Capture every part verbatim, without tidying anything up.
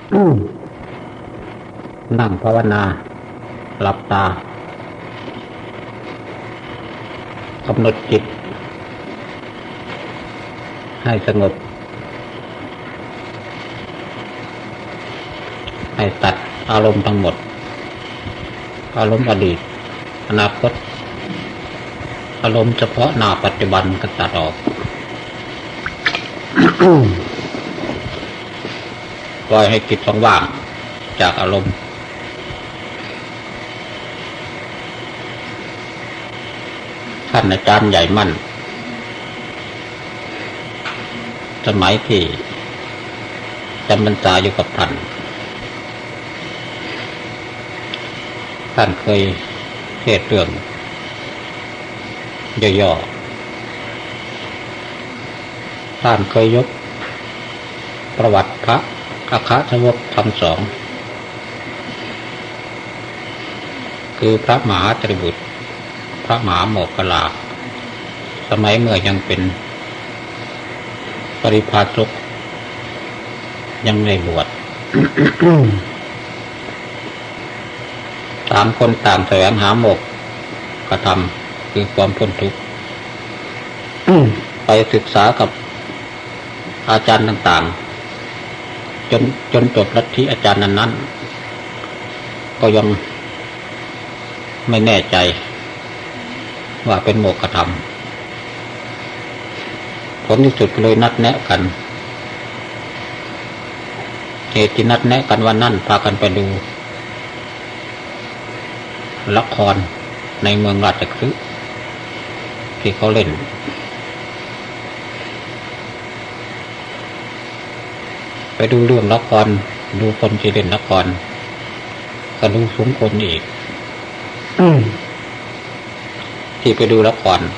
นั่งภาวนาหลับตา กำหนดจิตให้สงบให้ตัดอารมณ์ทั้งหมดอารมณ์อดีตอนาคตอารมณ์เฉพาะหน้าปัจจุบันก็ตัดออก ปล่อยให้จิตว่างๆจากอารมณ์ท่านอาจารย์ใหญ่มั่นสมัยที่จำพรรษาอยู่กับท่านท่านเคยเทศน์เรื่องย่อๆท่านเคยยกประวัติพระอัคคสาวกทั้งสองคือพระมหาตรีบุตรพระมหาโมคคัลลาสมัยเมื่อยังเป็นปริพาชกยังไม่บวช ต่างคนต่างแสวงหาโมกขธรรมคือความพ้นทุกข์ ไปศึกษากับอาจารย์ต่างๆจนจนจบลัทธิอาจารย์นั้นๆก็ยังไม่แน่ใจว่าเป็นโมกขธรรมผลที่สุดเลยนัดแนะกันเหตุที่นัดแนะกันวันนั้นพากันไปดูละครในเมืองราชคฤห์ที่เขาเล่นไปดูเรื่องละครดูคนที่เล่นละครก็ดูสมคนอีกที่ไปดูละคร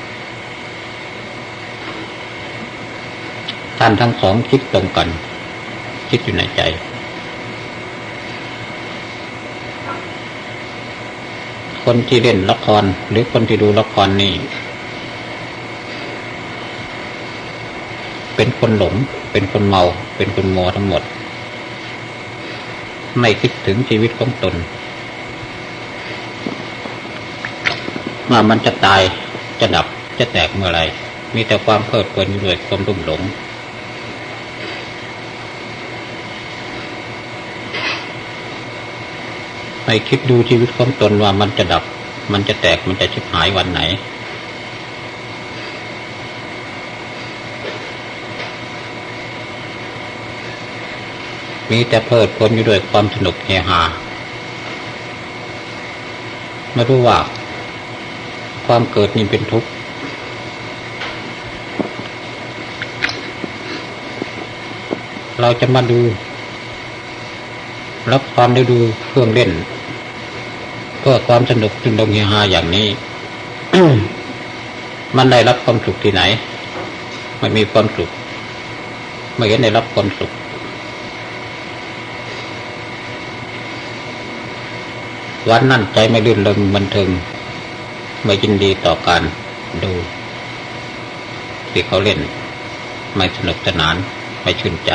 ท่านทั้งสองคิดตรงกันคิดอยู่ในใจคนที่เล่นละครหรือคนที่ดูละครนี่เป็นคนหลงเป็นคนเมาเป็นคนมัวทั้งหมดไม่คิดถึงชีวิตของตนว่ามันจะตายจะดับจะแตกเมื่อไรมีแต่ความเพลิดเพลินอยู่ด้วยความรุ่มหลงไม่คิดดูชีวิตของตนว่ามันจะดับมันจะแตกมันจะชิบหายวันไหนมีแต่เพลิดเพลินอยู่ด้วยความสนุกเฮฮาไม่รู้ว่าความเกิดนี่เป็นทุกข์เราจะมาดูรับความได้ดูเครื่องเล่นเพื่อความสนุกตื่นเต้นเฮฮาอย่างนี้ มันได้รับความสุขที่ไหนไม่มีความสุขไม่เห็นได้รับความสุขวันนั้นใจไม่ลื่นเริงบันเทิงไม่ยินดีต่อการดูที่เขาเล่นไม่สนุกสนานไม่ชื่นใจ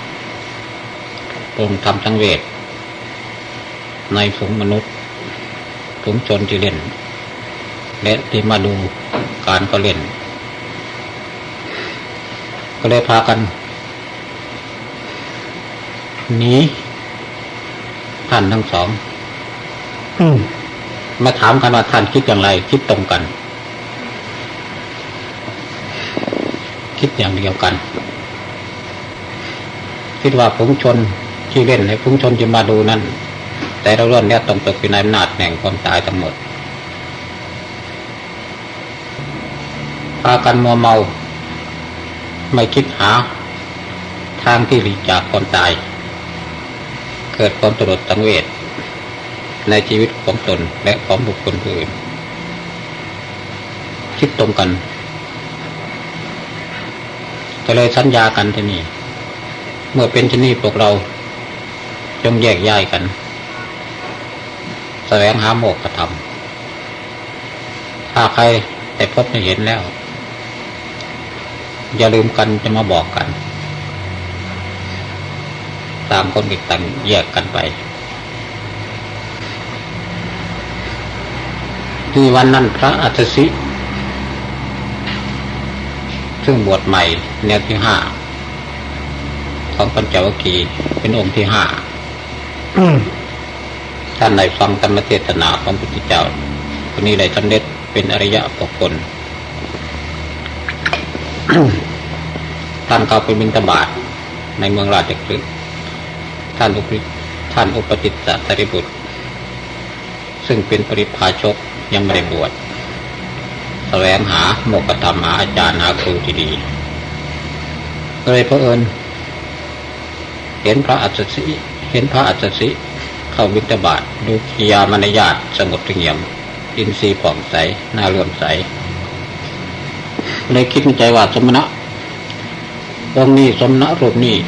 องค์ทำสังเวชในฝูงมนุษย์ฝูงชนที่เล่นและที่มาดูการเขาเล่นก็เลยพากันหนีท่านทั้งสองมาถามกันว่าท่านคิดอย่างไรคิดตรงกันคิดอย่างเดียวกันคิดว่าฝูงชนที่เล่นให้ฝูงชนที่มาดูนั้นแต่ละเรื่องนี้ต้องตกอยู่ในอำนาจแห่งความตายทั้งหมดพากันมัวเมาไม่คิดหาทางที่หลีกจากความตายเกิดความตระหนกสังเวชในชีวิตของตนและของบุคคลอื่นคิดตรงกันก็เลยสัญญากันที่นี่เมื่อเป็นที่นี่พวกเราจงแยกย้ายกันแสวงหาโมกขธรรมถ้าใครแต่พบไม่เห็นแล้วอย่าลืมกันจะมาบอกกันต่างคนต่างแยกกันไปที่วันนั้นพระอัฏฐศิซึ่งบวชใหม่แนวที่ห้าของปัญจวัคคีย์เป็นองค์ที่ห้าท่านได้ฟังธรรมเทศนาของพระพุทธเจ้าคนนี้ได้สำเร็จเป็นอริยบุคคล ท่านเข้าไปบิณฑบาตในเมืองราชคฤห์ท่านอุปท่านอุปติสสะสารีบุตรซึ่งเป็นปริพาชกยังไม่ได้บวชแสวงหาโมกขธรรมหาอาจารย์หาครูที่ดีก็เลยเผอิญเห็นพระอัฏฐศิเห็นพระอัฏฐศิเข้าบิณฑบาตดูกิริยามารยาทสงบเงียบอินทรีย์ผ่องใสน่าเลื่อมใสเลยคิดในใจว่าสมณะองค์นี้สมณะรูปนี้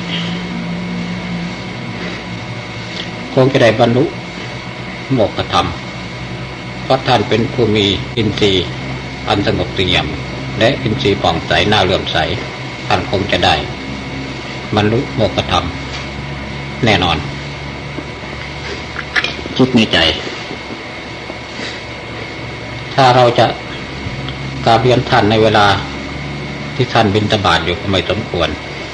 คงจะได้บรรลุโมกขธรรมเพราะท่านเป็นผู้มีอินทรีย์อันสงบเงียบและอินทรีย์ผ่องใสน่าเลื่อมใสท่านคงจะได้บรรลุโมกขธรรมแน่นอนคิดในใจถ้าเราจะกราบเรียนท่านในเวลาที่ท่านบิณฑบาตอยู่ก็ไม่สมควร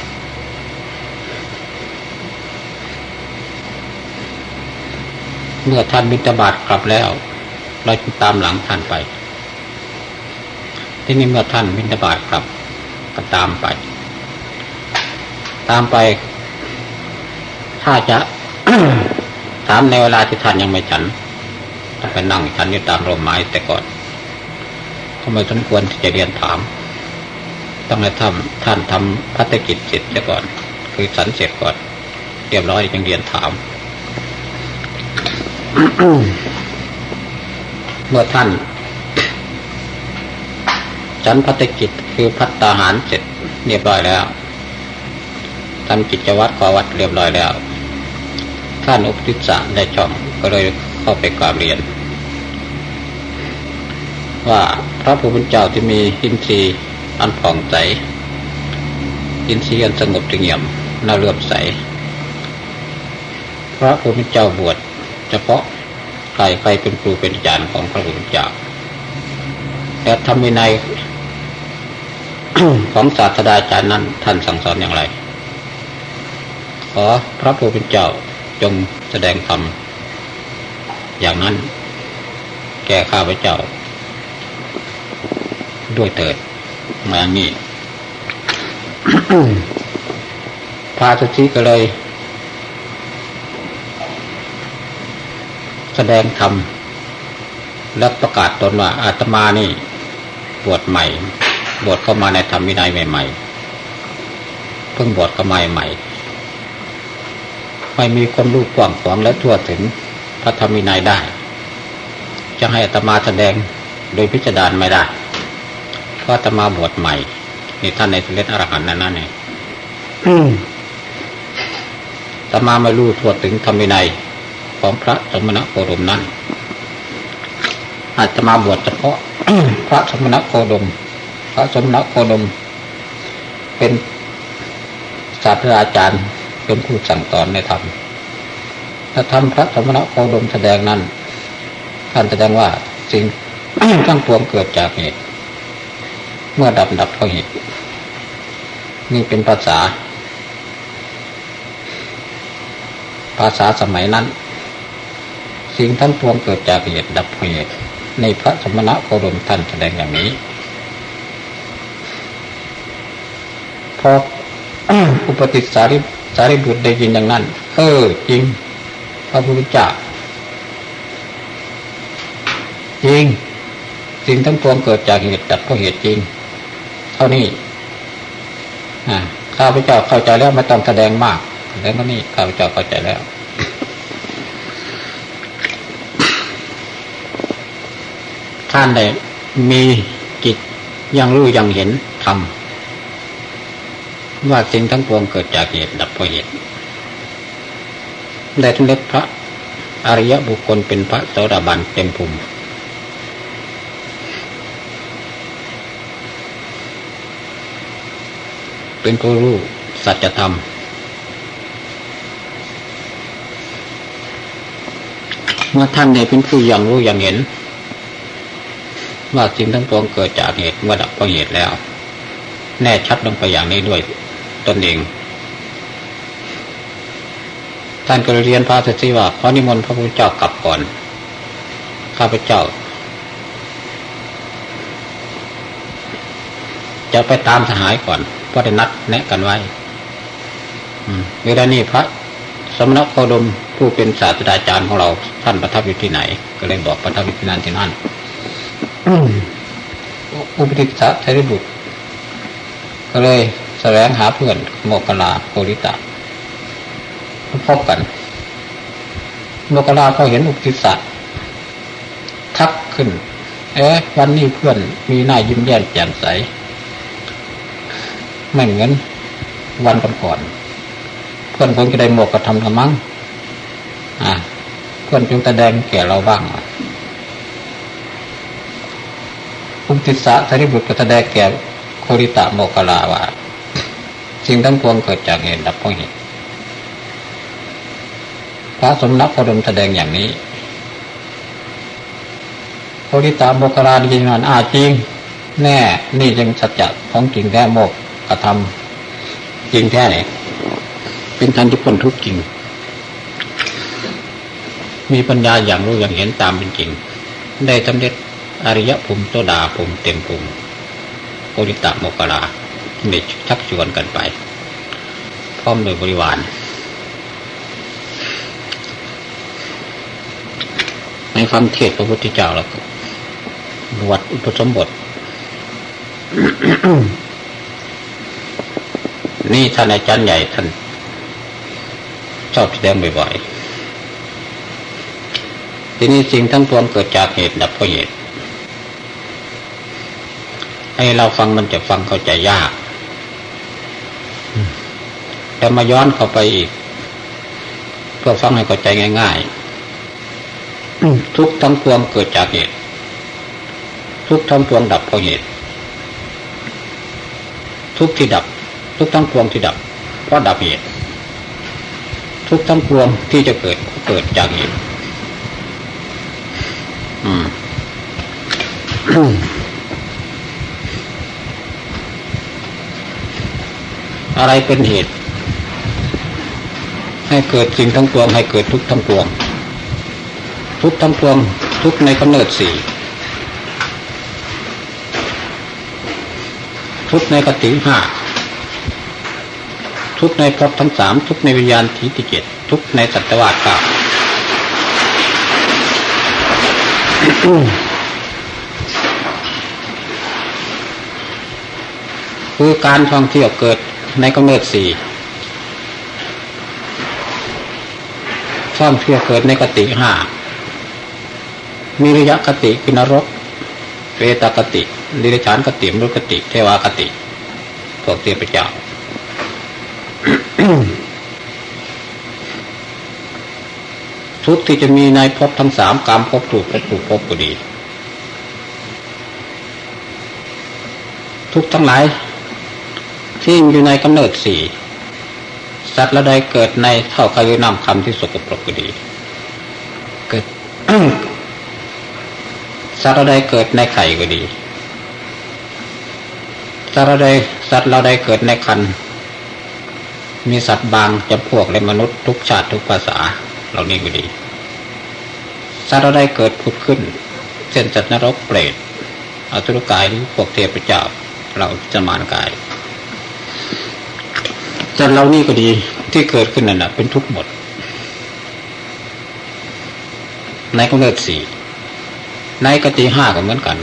เมื่อท่านบิณฑบาตกลับแล้วเราจึงตามหลังท่านไปที่นี่เมื่อท่านบิณฑบาตกลับก็ตามไปตามไปถ้าจะ ถามในเวลาที่ท่านยังไม่ฉันต้องไปนั่งฉันอยู่ตามร่มไม้แต่ก่อนก็ไม่สมควรที่จะเรียนถามต้องให้ท่านท่านทำภัตกิจเสร็จซะก่อนคือฉันเสร็จก่อนเรียบร้อยจึงเรียนถาม เมื่อท่านฉันภัตกิจคือภัตตาหารเสร็จเรียบร้อยแล้วทำกิจวัตรขอวัดเรียบร้อยแล้วท่านอุปติสสะได้ช่องก็เลยเข้าไปกราบเรียนว่าพระผู้เป็นเจ้าที่มีอินทรีย์อันผ่องใสอินทรีย์อันสงบเงียบน่าเลื่อมใสพระผู้เป็นเจ้าบวชเฉพาะใครใครเป็นครูเป็นอาจารย์ของพระผู้เป็นเจ้าแต่ธรรมวินัย ของศาสดาจารย์นั้นท่านสั่งสอนอย่างไรขอพระผู้เป็นเจ้าจงแสดงธรรมอย่างนั้นแก่ข้าพเจ้าด้วยเถิดมาอย่างนี้ พระอัฏฐศิก็เลยแสดงธรรมและประกาศตนว่าอาตมานี่บวชใหม่บวชเข้ามาในธรรมวินัยใหม่ๆเพิ่งบวชเข้ามาใหม่ไม่มีความรู้กว้างขวางและทั่วถึงพระธรรมวินัยได้จะให้อาตมาแสดงโดยพิจารณาไม่ได้เพราะอาตมาบวชใหม่นี่ท่านในสำเร็จอรหันต์นั้นนั่นเองอาตมาไม่รู้ทั่วถึงธรรมวินัยของพระสมณโคดมนั้นอาตมาบวชเฉพาะ พระสมณโคดมพระสมณโคดมเป็นศาสตราจารย์เป็นผู้สั่งสอนในธรรมถ้าธรรมพระสมณโคดมแสดงนั้นท่านแสดงว่าสิ่ง ทั้งปวงเกิดจากเหตุเมื่อดับดับเพราะเหตุนี่เป็นภาษาภาษาสมัยนั้นสิ่งทั้งปวงเกิดจากเหตุดับเพราะเหตุในพระสมณโคดมท่านแสดงอย่างนี้พอ อุปติสสารีสารีบุตรได้ยินอย่างนั้นเออจริงพระพุทธเจ้าจริงสิ่งทั้งปวงเกิดจากเหตุดับเพราะเหตุจริงเท่านี้อ่าข้าพเจ้าเข้าใจแล้วไม่ต้องแสดงมากแล้วก็นี่ข้าพเจ้าเข้าใจแล้วท่านได้มีจิตยังรู้ยังเห็นธรรมว่าสิ่งทั้งปวงเกิดจากเหตุดับเพราะเหตุได้สำเร็จพระอริยบุคคลเป็นพระโสดาบันเต็มภูมิเป็นผู้รู้สัจธรรมมื่อท่านได้เป็นผู้ยังรู้ยังเห็นว่าสิ่งทั้งปวงเกิดจากเหตุเมื่อดับเพราะเหตุแล้วแน่ชัดลงไปอย่างนี้ด้วยตนเองท่านก็เรียนพระสัตย์ว่าขอนิมนต์พระพุทธเจ้ากลับก่อนข้าพเจ้าจะไปตามสหายก่อนเพราะได้นัดแนะกันไว้เวลานี้พระสมณโคดมผู้เป็นศาสตราจารย์ของเราท่านประทับอยู่ที่ไหนก็เลยบอกประทับอยู่ที่นั่นที่นั่นอุปติสสะเทริบุตรก็เลยแสวงหาเพื่อนโมคคัลลาโพธิตะพบกันโมคคัลลาเขาเห็นอุปติสสะทักขึ้นเอ๊ะวันนี้เพื่อนมีหน้ายิ้มแย้มแจ่มใสไม่เหมือนวันก่อนๆเพื่อนคงจะได้โมกขธรรมธรรมังอ่าเพื่อนจงแสดงแก่เราบ้างอุปติสสะเทริบุตรก็แสดงแก่โคริตะโมคคัลลาว่าสิ่งทั้งปวงเกิดจากเหตุดับเพราะเหตุพระสมณโคดมแสดงอย่างนี้โคริตะโมคคัลลาได้ยินว่าอ่าจริงแน่นี่ยังสัจจะของจริงแท้โมกขธรรมจริงแท้เนี่ยเป็นท่านที่พ้นทุกข์จริงมีปัญญาอย่างรู้อย่างเห็นตามเป็นจริงได้สำเร็จอริยภูมิโสดาภูมิเต็มภูมิโคริตะโมคคัลลาเด็กชักชวนกันไปพร้อมโดยบริวารในฟังเทศพระพุทธเจ้าแล้วก็บวชอุปสมบท นี่ท่านอาจารย์ใหญ่ท่านชอบแสดงบ่อยๆทีนี้สิ่งทั้งปวงเกิดจากเหตุดับเพราะเหตุให้เราฟังมันจะฟังเข้าใจยากแต่มาย้อนเข้าไปอีกเพื่อฟังให้เข้าใจง่ายๆทุกทั้งปวงเกิดจากเหตุทุกทั้งปวงดับเพราะเหตุทุกที่ดับทุกทั้งปวงที่ดับเพราะดับเหตุทุกทั้งปวงที่จะเกิดก็เกิดจากเหตุอืม อะไรเป็นเหตุให้เกิดสิ่งทั้งปวงให้เกิดทุกทั้งปวงทุกทั้งปวงทุกในกำเนิดสี่ทุกในกติห้าทุกในภพทั้งสามทุกในวิญญาณทิฏฐิเจ็ดทุกในสัตวาสเก้าคือการท่องเที่ยวเกิดในกำเนิดสี่ท่องเที่ยวเกิดในกติห้ามีระยะกติคือนรกเปตกติดิเรกชันกติมรุกติเทวากติพวกเทพเจ้า ทุกที่จะมีในภพทั้งสามกามภพรูปภพรูปภพก็ดีทุกทั้งหลายที่อยู่ในกำเนิดสี่สัตว์ละใดเกิดในเท่าคายุน้ำคำที่สกปรกก็ดีเกิด สัตว์ละใดเกิดในไข่ก็ดีสัตว์ละใดสัตว์ละใดเกิดในครรภ์มีสัตว์บางจำพวกและมนุษย์ทุกชาติทุกภาษาเหล่านี้ก็ดีสัตว์ละใดเกิดผุดขึ้นเช่นสัตว์นรกเปรตอสุรกายหรือพวกเทพเจ้าเราจะมารกายสัตว์เหล่านี้ก็ดีที่เกิดขึ้นนั่นแหละเป็นทุกข์หมดในกำเนิดสี่ในกติห้าก็เหมือนกัน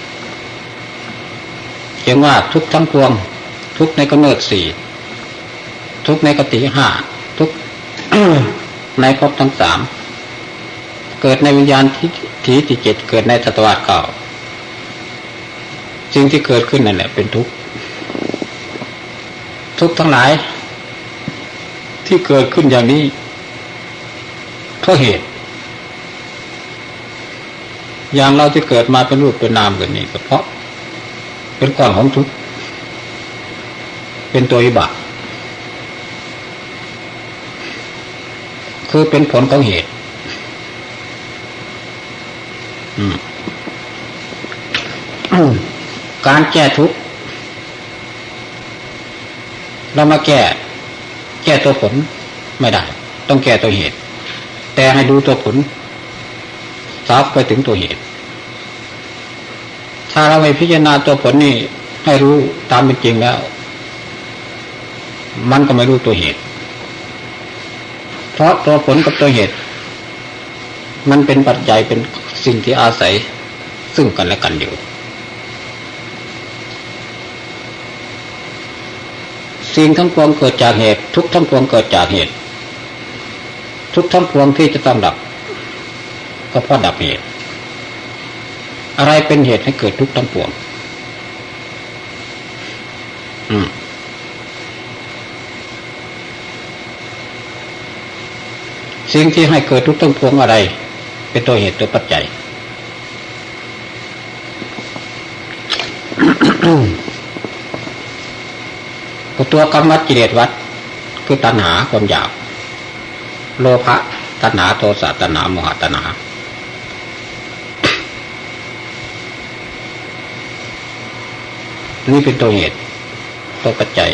เขียนว่าทุกทั้งปวงทุกในกำเนิดสี่ทุกในกติห้าทุก ในภพทั้งสามเกิดในวิญญาณที่ที่เจ็ดเกิดในสัตวาสเก้าสิ่งที่เกิดขึ้นนั่นแหละเป็นทุกข์ทุกข์ทั้งหลายที่เกิดขึ้นอย่างนี้เพราะเหตุอย่างเราที่เกิดมาเป็นรูปเป็นนามกันนี่ก็เพราะเป็นก้อนของทุกข์เป็นตัวอิบะคือเป็นผลของเหตุการแก้ทุกข์เรามาแก้แก้ตัวผลไม่ได้ต้องแก้ตัวเหตุแต่ให้ดูตัวผลสาวไปถึงตัวเหตุถ้าเราไม่พิจารณาตัวผลนี่ให้รู้ตามเป็นจริงแล้วมันก็ไม่รู้ตัวเหตุเพราะตัวผลกับตัวเหตุมันเป็นปัจจัยเป็นสิ่งที่อาศัยซึ่งกันและกันอยู่สิ่งทั้งปวงเกิดจากเหตุทุกทั้งปวงเกิดจากเหตุทุกทั้งปวงที่จะต้องดับก็เพราะดับเหตุอะไรเป็นเหตุให้เกิดทุกทั้งปวงอืมสิ่งที่ให้เกิดทุกทั้งปวงอะไรเป็นตัวเหตุตัวปัจจัย ตัวกรรมวัฏกิเลสวัฏคือตัณหาความอยากโลภะตัณหาโทสะตัณหาโมหะตัณหานี่เป็นตัวเหตุตัวปัจจัย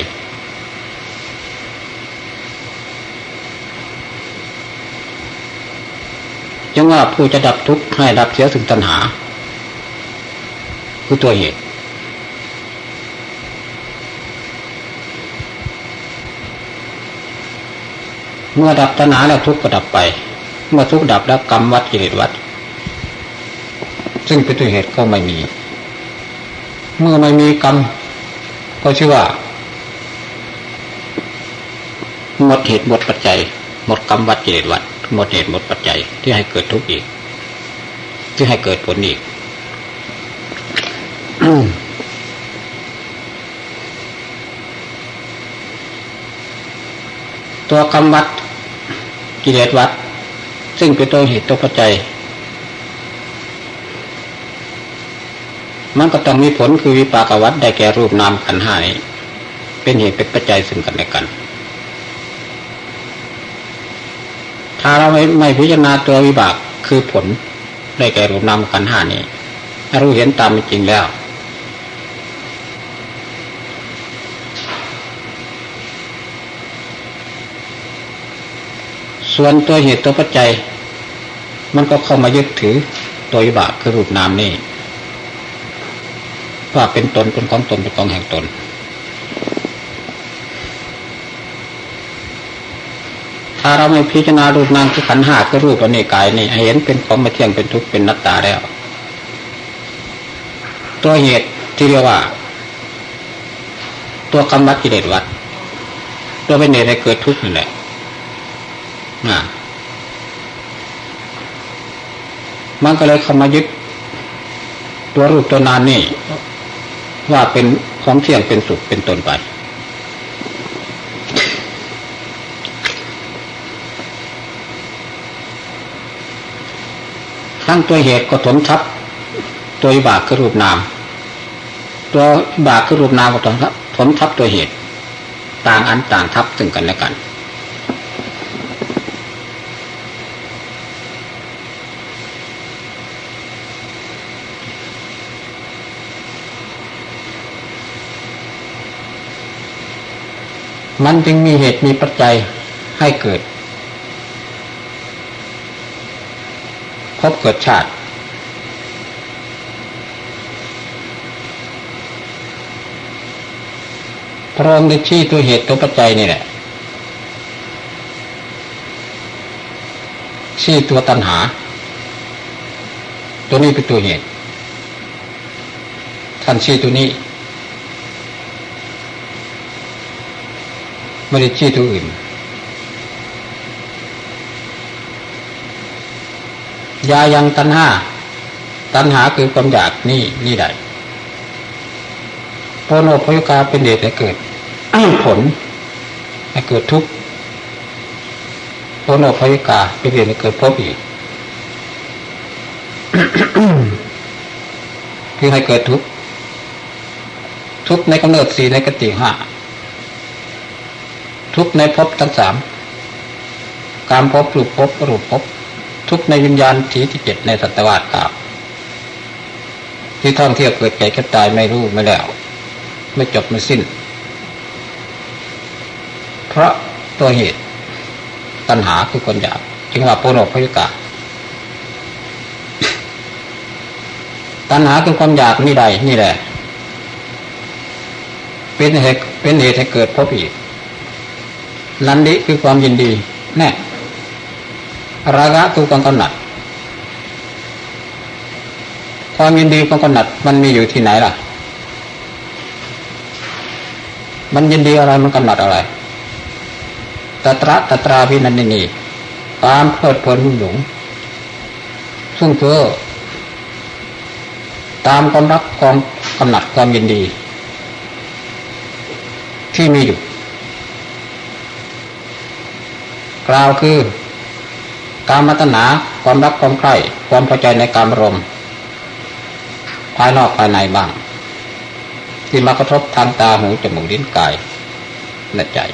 จึงว่าผู้จะดับทุกข์ให้ดับเสียถึงตัณหาคือตัวเหตุเมื่อดับตัณหาแล้วทุกข์ก็ดับไปเมื่อทุกข์ดับแล้วกรรมวัฏกิเลสวัฏซึ่งเป็นตัวเหตุก็ไม่มีเมื่อไม่มีกรรมก็ชื่อว่าหมดเหตุหมดปัจจัยหมดกรรมวัฏกิเลสวัฏหมดเหตุหมดปัจจัยที่ให้เกิดทุกข์อีกที่ให้เกิดผลอีก ตัวกรรมวัฏกิเลสวัฏซึ่งเป็นตัวเหตุตัวปัจจัยมันก็ต้องมีผลคือวิปากวัฏได้แก่รูปนามขันธ์ห้านี้เป็นเหตุเป็นปัจจัยซึ่งกันและกันถ้าเราไม่ไม่พิจารณาตัววิบากคือผลได้แก่รูปนามขันธ์ห้านี้ถ้ารู้เห็นตามเป็นจริงแล้วส่วนตัวเหตุตัวปัจจัยมันก็เข้ามายึดถือตัววิบากคือรูปนามนี่ว่าเป็นตนเป็นของตนเป็นของแห่งตนถ้าเราไม่พิจารณารูปนามคือขันธ์ห้าคือรูปในกายนี่เห็นเป็นของไม่เที่ยงเป็นทุกข์เป็นอนัตตาแล้วตัวเหตุที่เรียกว่าตัวกรรมวัฏกิเลสวัฏตัวเป็นเหตุให้เกิดทุกข์นี่แหละมันก็เลยเข้ามายึดตัวรูปตัวนามนี่ว่าเป็นของเที่ยงเป็นสุขเป็นตนไปทั้งตัวเหตุก็ถมทับตัววิบากคือรูปนามตัววิบากคือรูปนามก็ถมทับถมทับตัวเหตุต่างอันต่างทับซึ่งกันและกันมันจึงมีเหตุมีปัจจัยให้เกิดพบเกิดชาติพระองค์ได้ชี้ตัวเหตุตัวปัจจัยนี่แหละชี้ตัวตัณหาตัวนี้เป็นตัวเหตุท่านชี้ตัวนี้ไม่ได้ชี้ตัวอื่นยายังตัณหาตัณหาคือความอยากนี่นี่ได้โพโนพยุกาเป็นเหตุให้เกิด ผลให้เกิดทุกข์โพโนพยุกาเป็นเหตุให้เกิดภพอีก คือให้เกิดทุกข์ทุกข์ในกำเนิดสี่ในกติห้าทุกข์ในภพทั้งสามการภพรูปภพอรูปภพทุกข์ในวิญญาณถีที่เจ็ดในสัตวาฏเก้าที่ท่องเที่ยวเกิดแก่เก็บตายไม่รู้ไม่แล้วไม่จบไม่สิ้นเพราะตัวเหตุตัณหาคือความอยากจึงว่าโพโนพยิกาตัณหาคือความอยากนี่ใดนี่แหละเป็นเหตุเป็นเหตุให้เกิดพบอีกนันดิคือความยินดีแน่ราคะคือความกำหนัดความยินดีความกำหนัดมันมีอยู่ที่ไหนล่ะมันยินดีอะไรมันกำหนัดอะไรตตระตตราพินันนีความเพลิดเพลินหลงซึ่งเพื่อตามความรักความกำหนัดความยินดีที่มีอยู่กล่าวคือกามตัณหาความรักความใคร่ความพอใจในกามอารมณ์ภายนอกภายในบ้างที่มากระทบทางตาหูจมูกลิ้นกายและใจ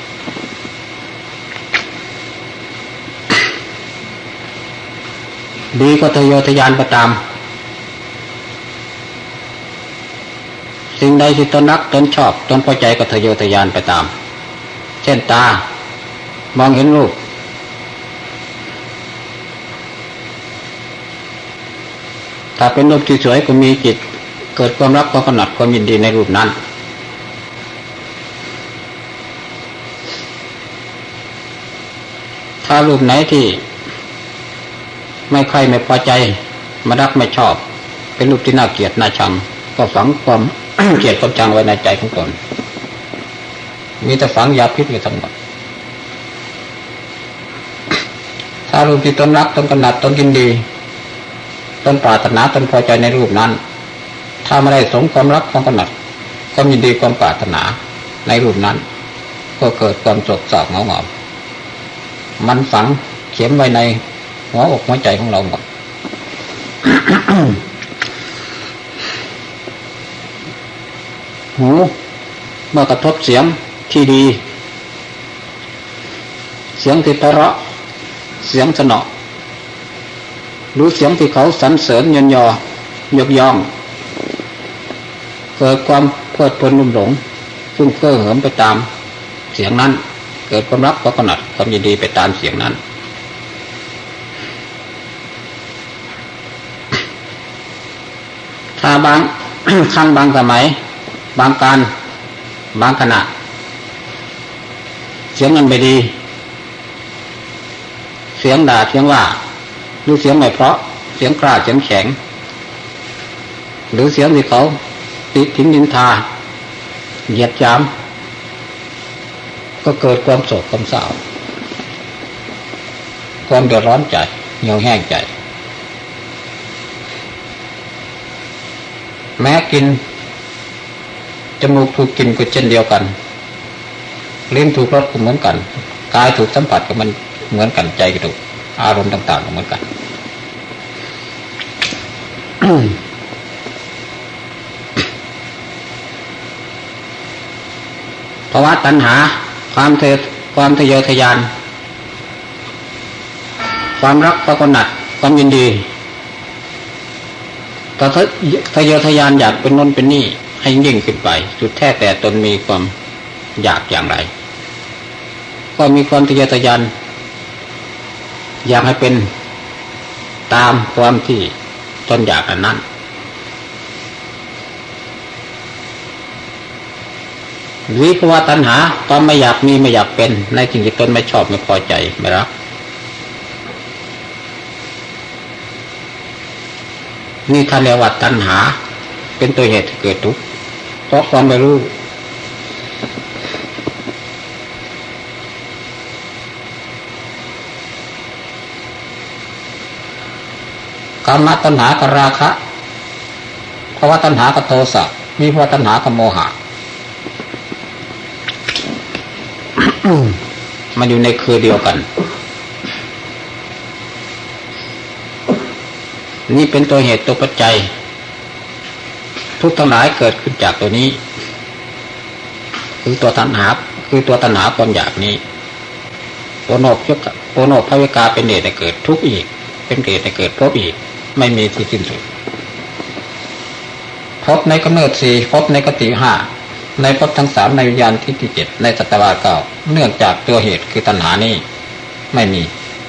ดีก็ทะเยอทะยานไปตามสิ่งใดที่ตนรักตนชอบตนพอใจก็ทะเยอทะยานไปตามเช่นตามองเห็นรูปถ้าเป็นรูปที่สวยก็มีจิตเกิดความรักความกำหนัดความยินดีในรูปนั้นถ้ารูปไหนที่ไม่ใครไม่พอใจไม่รักไม่ชอบเป็นรูปที่น่าเกลียดน่าชังก็ฝังความ เกลียดความชังไว้ในใจของตนมีแต่ฝังยาพิษไว้ทั้งหมดถ้ารูปที่ตนรักตนกำหนัดตนยินดีตนปรารถนาตนพอใจในรูปนั้นถ้าไม่ได้สมความรักความกำหนัดความยินดีความปรารถนาในรูปนั้นก็เกิดความโศกเศร้าเหงาหงอยมันฝังเข็มไว้ในหัวอกหัวใจของเราหมด หูเมื่อกระทบเสียงที่ดีเสียงที่ไพเราะเสียงสนอหรือเสียงที่เขาสรรเสริญยันยอยกย่องเกิดความเพลิดเพลินลุ่มหลงฟุ้งเฟ้อเหิมไปตามเสียงนั้นเกิดความรักความกำหนัดความยินดีไปตามเสียงนั้นถ้าบาง ครั้งบางสมัยบางการบางขณะเสียงมันไม่ดีเสียงด่าเสียงว่าหรือเสียงไม่เพราะเสียงกล้าเสียงแข็งหรือเสียงที่เขาติถินนินทาเหยียดหยามก็เกิดความโศกความเศร้าความเดือดร้อนใจเหี่ยวแห้งใจแม้กินจมูกถูกกินก็เช่นเดียวกันลิ้นถูกรสก็เหมือนกันกายถูกสัมผัสก็มันเหมือนกันใจก็ถูกอารมณ์ต่างๆก็เหมือนกัน ภาวะตัณหาความเทความทะเยอทะยานความรักความกำหนัดความยินดีก็ทะเยอทะยานอยากเป็นนนเป็นนี่ให้ยิ่งขึ้นไปสุดแท้แต่ตนมีความอยากอย่างไรก็มีความทะเยอทะยานอยากให้เป็นตามความที่ตนอยากนั้นวิภวะตัณหาความไม่อยากมีไม่อยากเป็นในสิ่งที่ตนไม่ชอบไม่พอใจไม่รักนี่ท่านเรียกว่าตัณหาเป็นตัวเหตุเกิดทุกข์เพราะความไม่รู้กามตัณหากับราคะภาวะตัณหากับโทสะวิภวะตัณหากับโมหะ มันอยู่ในคือเดียวกันนี่เป็นตัวเหตุตัวปัจจัยทุกทั้งหลายเกิดขึ้นจากตัวนี้คือตัวตัณหาคือตัวตัณหาความอยากนี้ตัวโนภยโปโนภวิกาเป็นเหตุให้เกิดทุกข์อีกเป็นเหตุให้เกิดภพอีกไม่มีที่สิ้นสุดพในกำเนิดสี่พบในกติห้าในพบทั้งสามในวิญญาณที่ที่เจ็ดในสัตวาเก้าเนื่องจากตัวเหตุคือตัณหานี้ไม่มี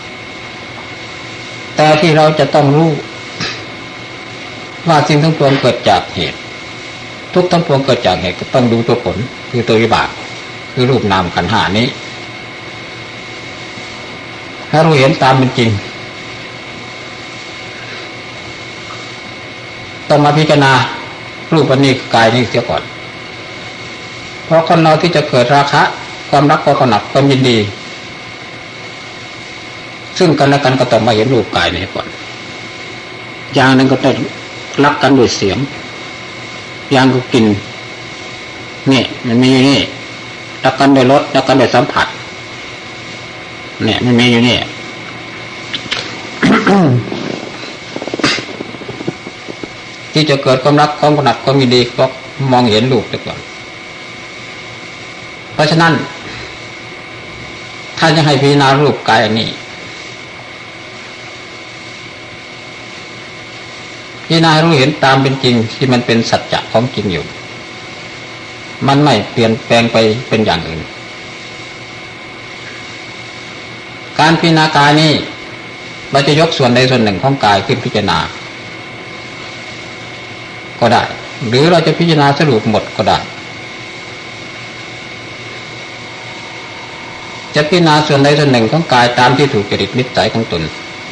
แต่ที่เราจะต้องรู้ว่าสิ่งทั้งปวงเกิดจากเหตุทุกทั้งปวงเกิดจากเหตุก็ต้องดูตัวผลคือตัววิบากคือรูปนามขันธ์ห้านี้ให้เราเห็นตามเป็นจริงต้องมาพิจารณารูปนี้กายนี้เสียก่อนเพราะคนเราที่จะเกิดราคะความรักความกำหนัดความยินดีซึ่งกันและกันก็ต้องมาเห็นรูปกายนี้ก่อนอย่างหนึ่งก็ต้องรักกันด้วยเสียงอย่างก็กินนี่มันมีอยู่นี่รักกันด้วยรสรักกันด้วยสัมผัสเนี่ยมันมีอยู่นี่ ที่จะเกิดความรักความกำหนัดความยินดีก็มองเห็นรูปไปก่อนเพราะฉะนั้นถ้าจะให้พิจารณารูปกายอันนี้พิจารณาให้รู้เห็นตามเป็นจริงที่มันเป็นสัจจะของจริงอยู่มันไม่เปลี่ยนแปลงไปเป็นอย่างอื่นการพิจารณากายนี้เราจะยกส่วนใดส่วนหนึ่งของกายขึ้นพิจารณาก็ได้หรือเราจะพิจารณาสรุปหมดก็ได้จะพิจารณาส่วนใดส่วนหนึ่งของกายตามที่ถูกจริตนิสัยของตน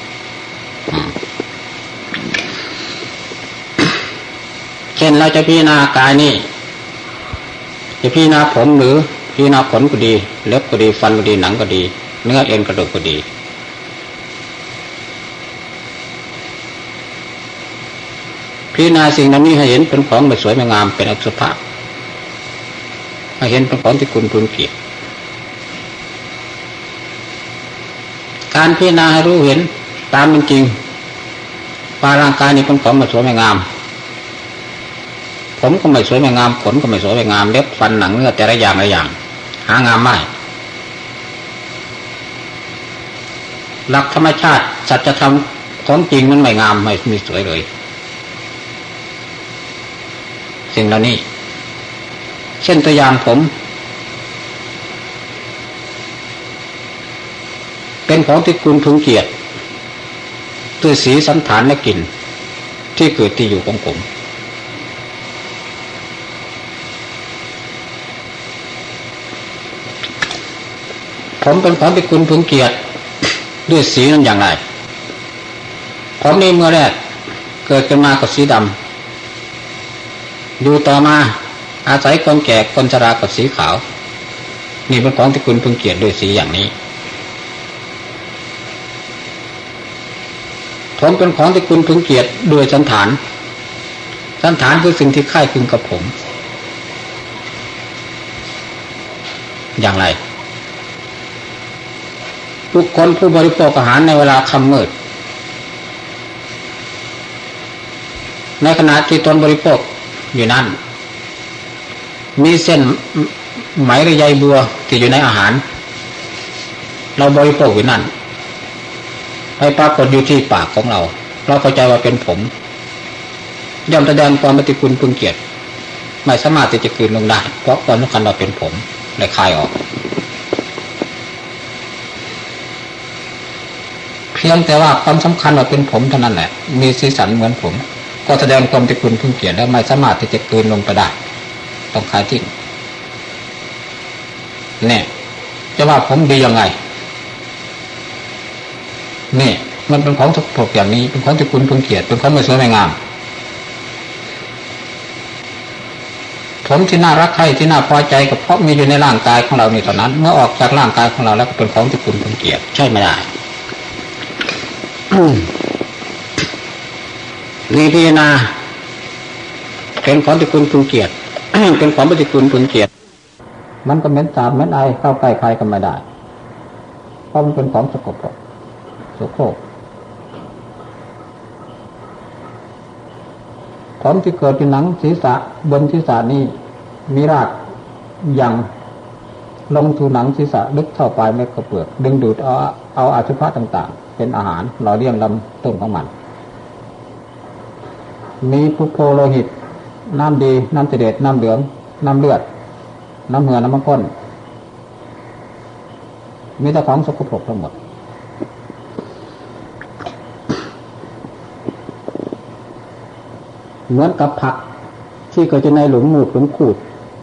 เช่นเราจะพิจารณากายนี่จะพิจารณาผมหรือพิจารณาขนก็ดีเล็บก็ดีฟันก็ดีหนังก็ดีเนื้อเอ็นกระดูกก็ดีพิจารณาสิ่งนั้นนี้ให้เห็นเป็นของไม่สวยไม่งามเป็นอสุภะให้เห็นเป็นของที่คุณพึงเกลียดการพิจารณาให้รู้เห็นตามเป็นจริงว่าร่างกายนี้เป็นของไม่สวยไม่งามผมก็ไม่สวยไม่งามขนก็ไม่สวยไม่งามเล็บฟันหนังเนื้อแต่ละอย่างละอย่างหางามไม่หลักธรรมชาติสัจธรรมของจริงมันไม่งามไม่มีสวยเลยสิ่งเหล่านี้เช่นตัวอย่างผมเป็นของที่คุณพึงเกลียดด้วยสีสันฐานและกลิ่นที่เกิดที่อยู่ของผมผมเป็นของที่คุณพึงเกลียดด้วยสีนั้นอย่างไรผมนี่เมื่อแรกเกิดขึ้นมากับสีดำอยู่ต่อมาอาศัยคนแก่คนชรากับสีขาวนี่เป็นของที่คุณพึงเกลียดด้วยสีอย่างนี้ผมเป็นของที่คุณพึงเกลียดด้วยสันฐานสันฐานคือสิ่งที่คล้ายคลึงกับผมอย่างไรบุคคลผู้บริโภคอาหารในเวลาค่ำมืดในขณะที่ตนบริโภคอยู่นั่นมีเส้นไหมหรือใยบัวที่อยู่ในอาหารเราบริโภคอยู่นั่นให้ปรากฏอยู่ที่ปากของเราเราเข้าใจว่าเป็นผมย่อมแสดงความปฏิกูลพึงเกลียดไม่สามารถที่จะกลืนลงได้เพราะความสำคัญว่าเป็นผมเลยคายออกเพียงแต่ว่าความสำคัญว่าเป็นผมเท่านั้นแหละมีสีสันเหมือนผมก็แสดงความปฏิกูลพึงเกลียดแล้วไม่สามารถที่จะกลืนลงไปได้ต้องคายทิ้งเนี่ยจะว่าผมดียังไงนี่มันเป็นของสกปรกอย่างนี้เป็นของที่คุณพึงเกลียดเป็นของไม่สวยไม่งามผมที่น่ารักใคร่ที่น่าพอใจก็เพราะมีอยู่ในร่างกายของเรานี่เท่านั้นเมื่อออกจากร่างกายของเราแล้วก็เป็นของที่คุณพึงเกลียดใช่ไม่ได้ นี่พิจารณาเป็นของที่คุณพึงเกลียด เป็นของที่คุณพึงเกลียดมันก็เหม็นสาบเหม็นไอเข้าใกล้ใครก็ไม่ได้เพราะมันเป็นของสกปรกโสโครกผมที่เกิดที่หนังศีรษะบนศีรษะนี้มีรากยังลงสู่หนังศีรษะลึกเข้าไปเม็ดกระเปลือกดึงดูดเอาเอาอสุภะต่างๆเป็นอาหารหล่อเลี้ยงลำต้นของมันมีพุโพโลหิตน้ำดีน้ำเสด็จน้ำเหลืองน้ำเลือดน้ำเหือน้ำมันข้นมีแต่ของสกปรกทั้งหมดเหมือนกับผักที่เกิดในหลุมหมูดหลุมขูด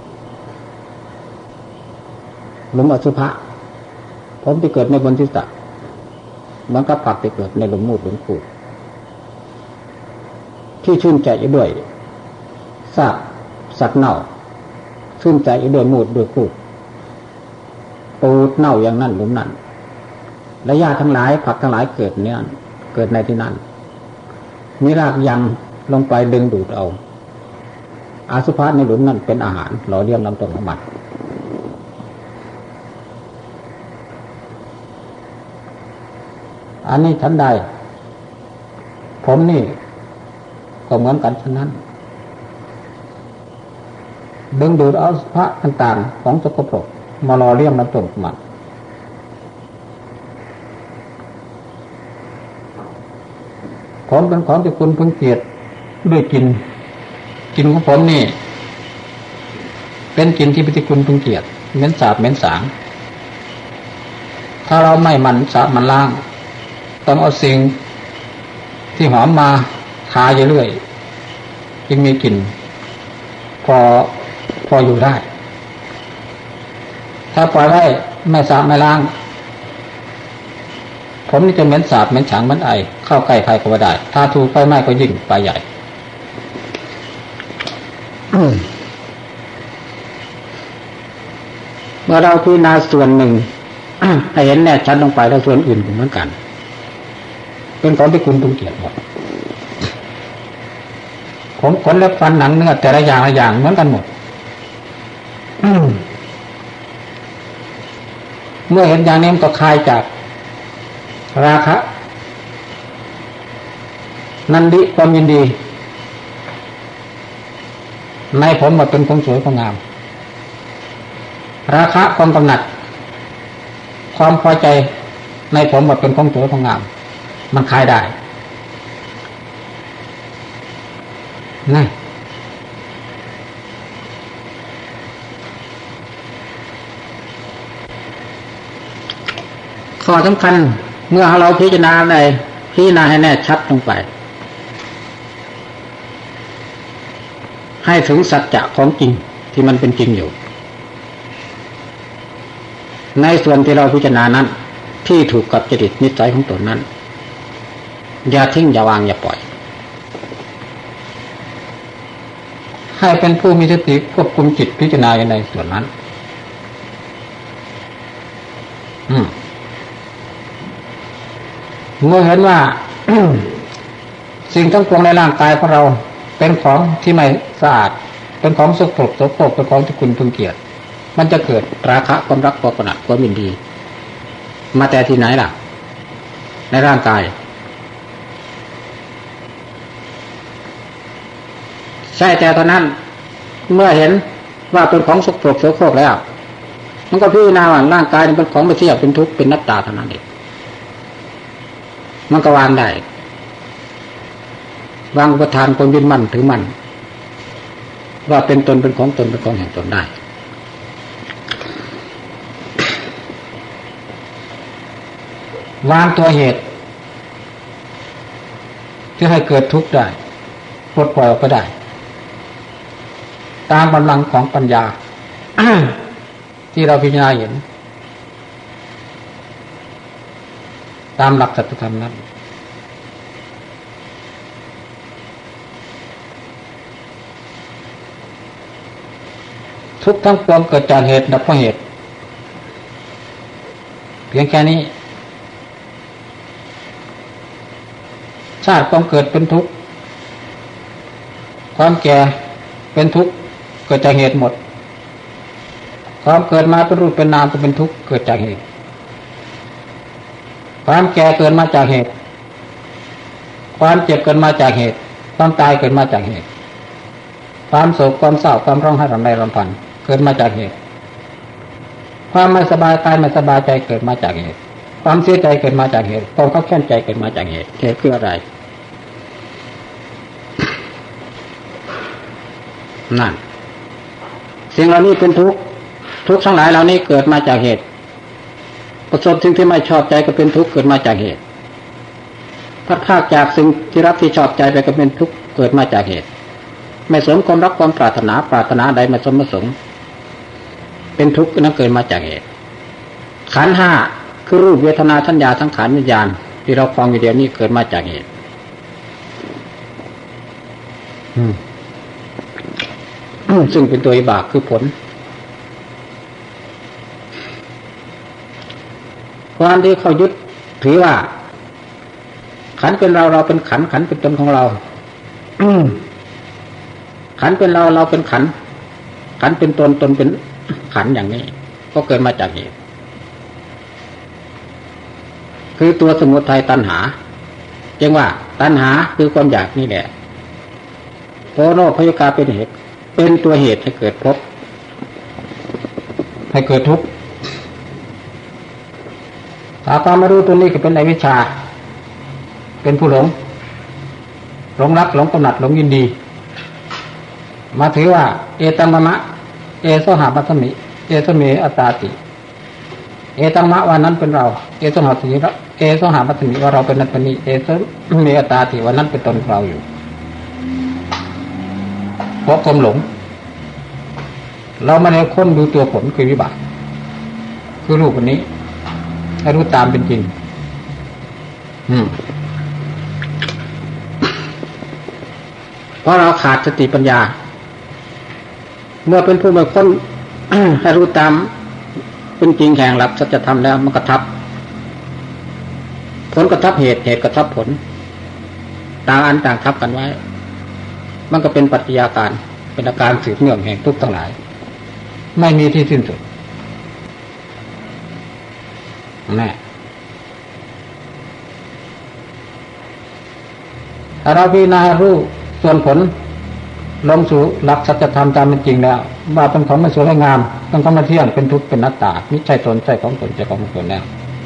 หลุมอสุภะผมที่เกิดในบนศีรษะเหมือนกับผักที่เกิดในหลุมหมูดหลุมขูดที่ชื่นใจด้วยซากสัตว์เน่าชื่นใจด้วยหมูดด้วยขูดปูดเน่าอย่างนั้นหลุมนั้นและหญ้าทั้งหลายผักทั้งหลายเกิดเนี่ยเกิดในที่นั้นมีรากยังลงไปดึงดูดเอาอาสุภะในหลุมนั้นเป็นอาหารหล่อเลี้ยงลำต้นของมันอันนี้ฉันใดผมนี่ก็เหมือนกันฉะนั้นดึงดูดอาสุภะต่างๆของสกปรกมาหล่อเลี้ยงลำต้นของมันผมเป็นของที่คุณพึงเกลียดด้วยกินกินของผมนี่เป็นกินที่ปฏิคุณพึงเกลียดเหม็นสาบเหม็นสางถ้าเราไม่มันสาบมันล้างต้องเอาสิ่งที่หอมมาทาเรื่อยๆจึงมีกลิ่นพอพออยู่ได้ถ้าปล่อยไว้ไม่สาบไม่ล้างผมนี่จะเหม็นสาบเหม็นฉางเหม็นไอเข้าใกล้ใครก็ไม่ได้ถ้าถูกไฟไหม้ก็ยิ่งไปใหญ่เมื่อเราพิจารณาส่วนหนึ่ง ให้เห็นแน่ชัดลงไปแล้วส่วนอื่นก็เหมือนกันเป็นของที่คุณต้องเกลียดหมดผมขนเล็บฟันหนังเนื้อแต่ละอย่างละอย่างเหมือนกันหมดเมื่อเห็นอย่างนี้มันก็คลายจากราคะนันดิความยินดีในผมมาเป็นของสวยของงามราคะความกำหนัดความพอใจในผมมาเป็นของสวยของงามมันคลายได้นั่นข้อสำคัญเมื่อเราพิจารณาในพิจารณาให้แน่ชัดลงไปให้ถึงสัจจะของจริงที่มันเป็นจริงอยู่ในส่วนที่เราพิจารณานั้นที่ถูกกับจริตนิสัยของตนนั้นอย่าทิ้งอย่าวางอย่าปล่อยให้เป็นผู้มีสติควบคุมจิตพิจารณาในส่วนนั้นอืมเมื่อเห็นว่า สิ่งทั้งปวงในร่างกายของเราเป็นของที่ไม่สะอาดเป็นของสกปรกโสโครกเป็นของที่คุณพึงเกลียดมันจะเกิดราคะความรักความกำหนัดความยินดีมาแต่ที่ไหนล่ะในร่างกายใช่แต่ตอนนั้นเมื่อเห็นว่าเป็นของสกปรกโสโครกแล้วมันก็พิจารณาว่าร่างกายเป็นของไม่เที่ยงเป็นทุกข์เป็นนัตตาเท่านั้นเองมันก็วางได้วางอุปทานความยึดมั่นถือมั่นว่าเป็นตนเป็นของตนเป็นของแห่งตนได้วางตัวเหตุที่ให้เกิดทุกข์ได้ปลดปล่อยออกไปได้ตามกำลังของปัญญา ที่เราพิจารณาเห็นตามหลักสัจธรรมนั้นทุกทั้งปวงเกิดจากเหตุดับเพราะเหตุเพียงแค่นี้ชาติความเกิดเป็นทุกข์ความแก่เป็นทุกข์เกิดจากเหตุหมดความเกิดมาเป็นรูปเป็นนามก็เป็นทุกข์เกิดจากเหตุความแก่เกิดมาจากเหตุความเจ็บเกิดมาจากเหตุความตายเกิดมาจากเหตุความโศกความเศร้าความร้องไห้รำไรรำพันเกิดมาจากเหตุความไม่สบายกายไม่สบายใจเกิดมาจากเหตุความเสียใจเกิดมาจากเหตุความขับแค้นใจเกิดมาจากเหตุเหตุคืออะไรนั่นสิ่งเหล่านี้เป็นทุกข์ทุกข์ทั้งหลายเหล่านี้เกิดมาจากเหตุประสบสิ่งที่ไม่ชอบใจก็เป็นทุกข์เกิดมาจากเหตุพัดพากจากสิ่งที่รักที่ชอบใจไปก็เป็นทุกข์เกิดมาจากเหตุไม่สมความรักความปรารถนาปรารถนาใดไม่สมประสงค์เป็นทุกข์นั้นเกิดมาจากเหตุขันธ์ห้าคือรูปเวทนาสัญญาสังขารวิญญาณที่เราฟังอยู่เดียวนี้เกิดมาจากเหตุซึ่งเป็นตัววิบากคือผลความที่เขายึดถือว่าขันธ์เป็นเราเราเป็นขันธ์ขันธ์เป็นตนของเราขันธ์เป็นเราเราเป็นขันธ์ขันธ์เป็นตนตนเป็นขันธ์อย่างนี้ก็เกิดมาจากเหตุคือตัวสมุทัยตัณหาจึงว่าตัณหาคือความอยากนี่แหละโพโนพยกาเป็นเหตุเป็นตัวเหตุให้เกิดภพให้เกิดทุกข์ถ้าความไม่รู้ตัวนี้ก็เป็นอวิชชาเป็นผู้หลงหลงรักหลงกำหนัดหลงยินดีมาถือว่าเอตัมมะเอโสหะมัสมิเอโสเมอัตตาติเอตัมมะวันนั้นเป็นเราเอโสหะสิเอโสหะมัสมิว่าเราเป็นนั้นเป็นนี้เอโสเมอัตตาติวันนั้นเป็นตนเราอยู่เพราะความหลงเราไม่ได้ค้นดูตัวผลคือวิบากคือรูปอันนี้ให้รู้ตามเป็นจริงอืมเพราะเราขาดสติปัญญาเมื่อเป็นผู้ไม่ค้น ให้รู้ตามเป็นจริงแห่งหลักสัจธรรมแล้วมันกระทับผลกระทับเหตุเหตุกระทับผลต่างอันต่างทับกันไว้มันก็เป็นปัจจัยการเป็นอาการสืบเนื่องแห่งทุกข์ทั้งหลายไม่มีที่สิ้นสุดแน่ถ้าเราพิจารณารู้ส่วนผลลงสู่หลักสัจธรรมตามเป็นจริงแล้วว่าเป็นของไม่สวยงามเป็นของไม่เที่ยงเป็นทุกข์เป็นอนัตตาไม่ใช่ตนใช่ของตนใช่ของตนแล้ว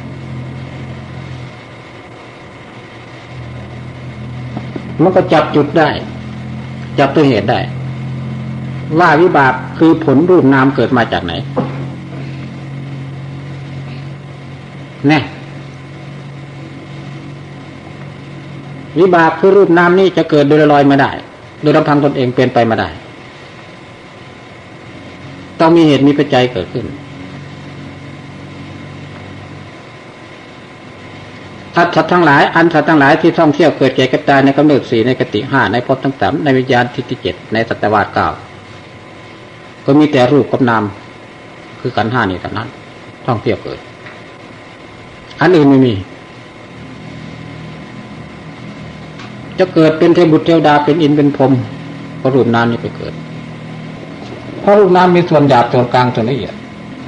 มันก็จับจุดได้จับตัวเหตุได้ว่าวิบากคือผลรูปนามเกิดมาจากไหนแน่วิบากคือรูปนามนี่จะเกิดโดยลอยไม่ได้โดยลำพังตนเองเป็นไปไม่ได้ต้องมีเหตุมีปัจจัยเกิดขึ้นสัตว์ทั้งหลายอันสัตว์ทั้งหลายที่ท่องเที่ยวเกิดแก่เก็บตายในกำเนิดสี่ในกติห้าในภพทั้งสามในวิญญาณทิฏฐิเจ็ดในสัตตวาสเก้าก็มีแต่รูปกับนามคือขันธ์ห้านี่เท่านั้นท่องเที่ยวเกิดอันอื่นไม่มีจะเกิดเป็นเทพบุตรเทวดาเป็นอินทร์เป็นพรหมเพราะรูปนามนี่ไปเกิดเพราะรูปนามมีส่วนหยาบส่วนกลางส่วนละเอียด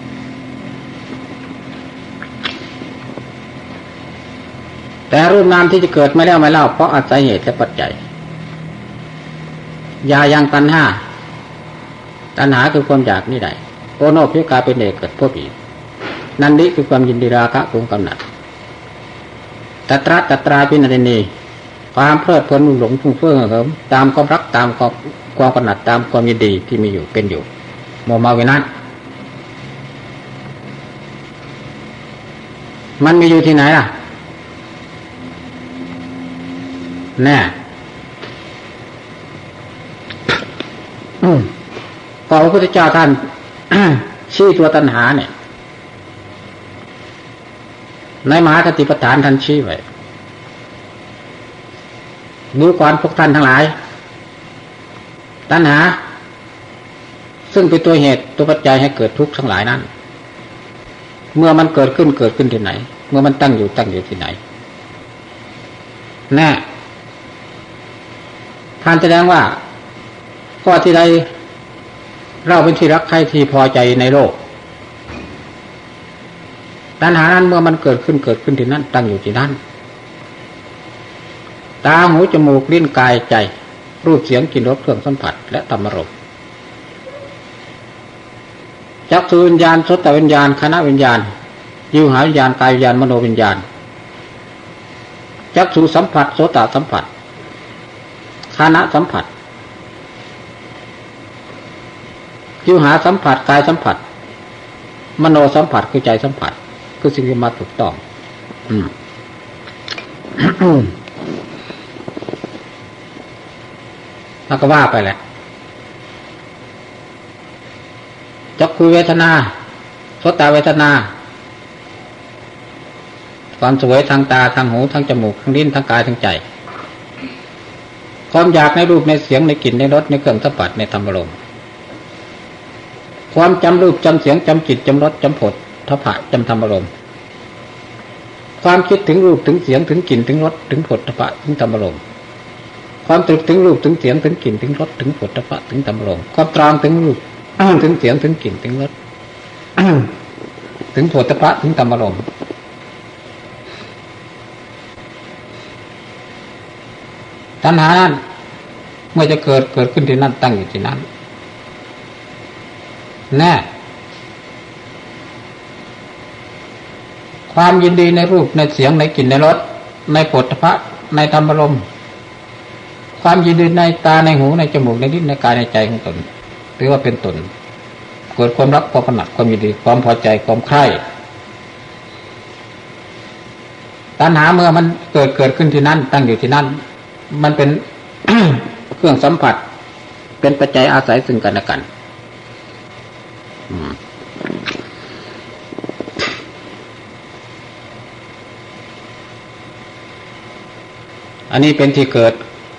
แต่รูปนามที่จะเกิดไม่แล้วไม่เล่าเพราะอาศัยเหตุและปัจจัยยายังตัณหาตัณหาคือความอยากนี่ใดโอโนพิกาเป็นเอกเกิดพบอีกนันดิคือความยินดีราคะความกำหนัดตัตระตัตราพินันนีความเพลิดเพลินหลงฟุ้งเฟ้อเหิมตามความรักตามความความกำหนัดตามความยินดีที่มีอยู่เป็นอยู่โมมาวินัสมันมีอยู่ที่ไหนล่ะแน่พอพระพุทธเจ้าท่าน ชี้ตัวตัณหาเนี่ยในมหาสติปัฏฐานท่านชี้ไว้ดูก่อนพวกท่านทั้งหลายตัณหาซึ่งเป็นตัวเหตุตัวปัจจัยให้เกิดทุกข์ทั้งหลายนั้นเมื่อมันเกิดขึ้นเกิดขึ้นที่ไหนเมื่อมันตั้งอยู่ตั้งอยู่ที่ไหนแน่ท่านแสดงว่าข้อที่ใดเราเป็นที่รักใคร่ที่พอใจในโลกตัณหานั้นเมื่อมันเกิดขึ้นเกิดขึ้นที่นั่นตั้งอยู่ที่นั่นตาหูจมูกลิ้นกายใจรูปเสียงกลิ่นรสเครื่องสัมผัสและธรรมารมณ์จักษุวิญญาณโสตวิญญาณคณะวิญญาณยิวหาวิญญาณกายวิญญาณมโนวิญญาณจักษุสัมผัสโสตสัมผัสคณะสัมผัสจิวหาสัมผัสกายสัมผัสมโนสัมผัสคือใจสัมผัสคือสิ่งที่มาถูกต้องอืม แล้วก็ว่าไปแหละจักขุเวทนาโสตเวทนาความสวยทางตาทางหูทางจมูกทางลิ้นทางกายทางใจความอยากในรูปในเสียงในกลิ่นในรสในเครื่องสัมผัสในธรรมารมณ์ความจำรูปจำเสียงจำจิตจำรสจำผลทพะจำธรรมารมณ์ความคิดถึงรูปถึงเสียงถึงกลิ่นถึงรสถึงผลทพะถึงธรรมารมณ์ความตรึกถึงรูปถึงเสียงถึงกลิ่นถึงรสถึงผลทพะถึงธรรมารมณ์ความตรองถึงรูปถึงเสียงถึงกลิ่นถึงรสถึงผลทพะถึงธรรมารมณ์ตัณหานั้นเมื่อจะเกิดเกิดขึ้นที่นั่นตั้งอยู่ที่นั่นแน่ความยินดีในรูปในเสียงในกลิ่นในรสในโผฏฐัพพะในธรรมารมณ์ความยินดีในตาในหูในจมูกในลิ้นในกายในใจของตนถือว่าเป็นตนเกิดความรักความกำหนัดความยินดีความพอใจความใคร่ตัณหาเมื่อมันเกิดเกิดขึ้นที่นั่นตั้งอยู่ที่นั่นมันเป็น เครื่องสัมผัสเป็นปัจจัยอาศัยซึ่งกันและกันอันนี้เป็นที่เกิด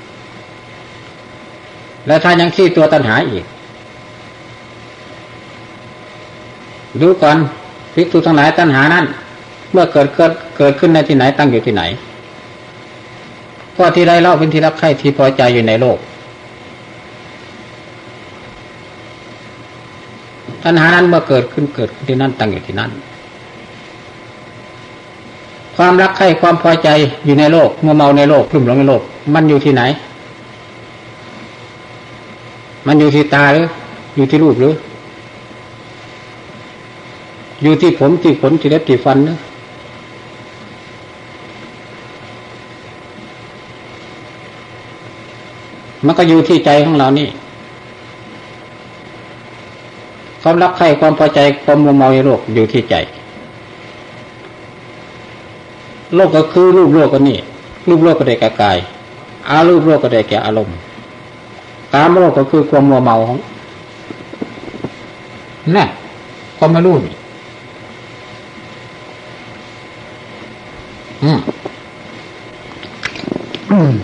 แล้วถ้ายังขี้ตัวตัณหาอีกดูก่อนภิกษุทั้งหลายตัณหานั้นเมื่อเกิดเกิดเกิดขึ้นในที่ไหนตั้งอยู่ที่ไหนก็ที่ไรเล่าเป็นที่รักใคร่ที่พอใจอยู่ในโลกตัณหานั้นเมื่อเกิดขึ้นเกิดขึ้นที่นั่นตั้งอยู่ที่นั่นความรักใคร่ความพอใจอยู่ในโลกมัวเมาในโลกคลุ่มหลงในโลกมันอยู่ที่ไหนมันอยู่ที่ตาหรืออยู่ที่รูปหรืออยู่ที่ผมที่ขนที่เล็บที่ฟันนะมันก็อยู่ที่ใจของเรานี่ความรักใคร่ความพอใจความมัวเมาในโลกอยู่ที่ใจโลกก็คือรูปโลกก็นี่รูปโลกก็ได้แก่กายอารูปโลกก็ได้แก่อารมณ์กามโลกก็คือความมัวเมาของนั่นความไม่รู้นี่อืมอืม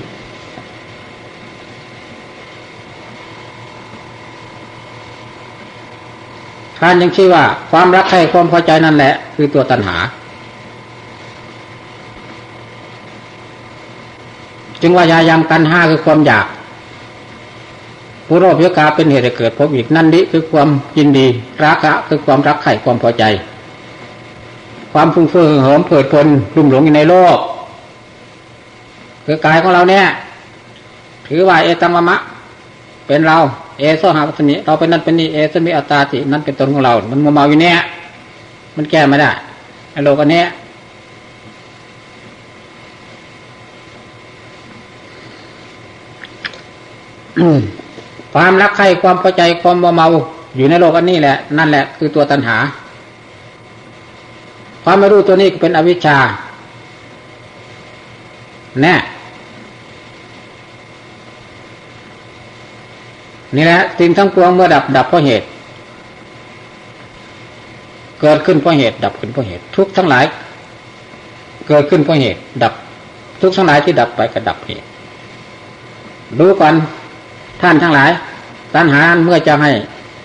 ท่านยังชี้ว่าความรักใคร่ความพอใจนั่นแหละคือตัวตัณหาจึงว่ายายังตัณหาคือความอยากผู้โลภยกาเป็นเหตุให้เกิดพบอีกนั่นนี้คือความยินดีราคะคือความรักใคร่ความพอใจความฟุ้งเฟ้อเหิมเผิดเพลินลุ่มหลงอยู่ในโลกคือกายของเราเนี่ยถือว่าเอตังมะมะเป็นเราเอโซหาวัตนิเราเป็นนั่นเป็นนี่เอสมิอัตตาตินั่นเป็นตนของเรามันมัวเมาอยู่เนี่ยมันแก้ไม่ได้ไอ้โลกอันนี้ความรักใคร่ความพอใจความมัวเมาอยู่ในโลกอันนี้แหละนั่นแหละคือตัวตัณหาความไม่รู้ตัวนี้ก็เป็นอวิชชาแน่นี่แหละสิ่งทั้งปวงเมื่อดับดับเพราะเหตุเกิดขึ้นเพราะเหตุดับขึ้นเพราะเหตุทุกทั้งหลายเกิดขึ้นเพราะเหตุดับทุกทั้งหลายที่ดับไปก็ดับเหตุดูก่อนท่านทั้งหลายตัณหาเมื่อจะให้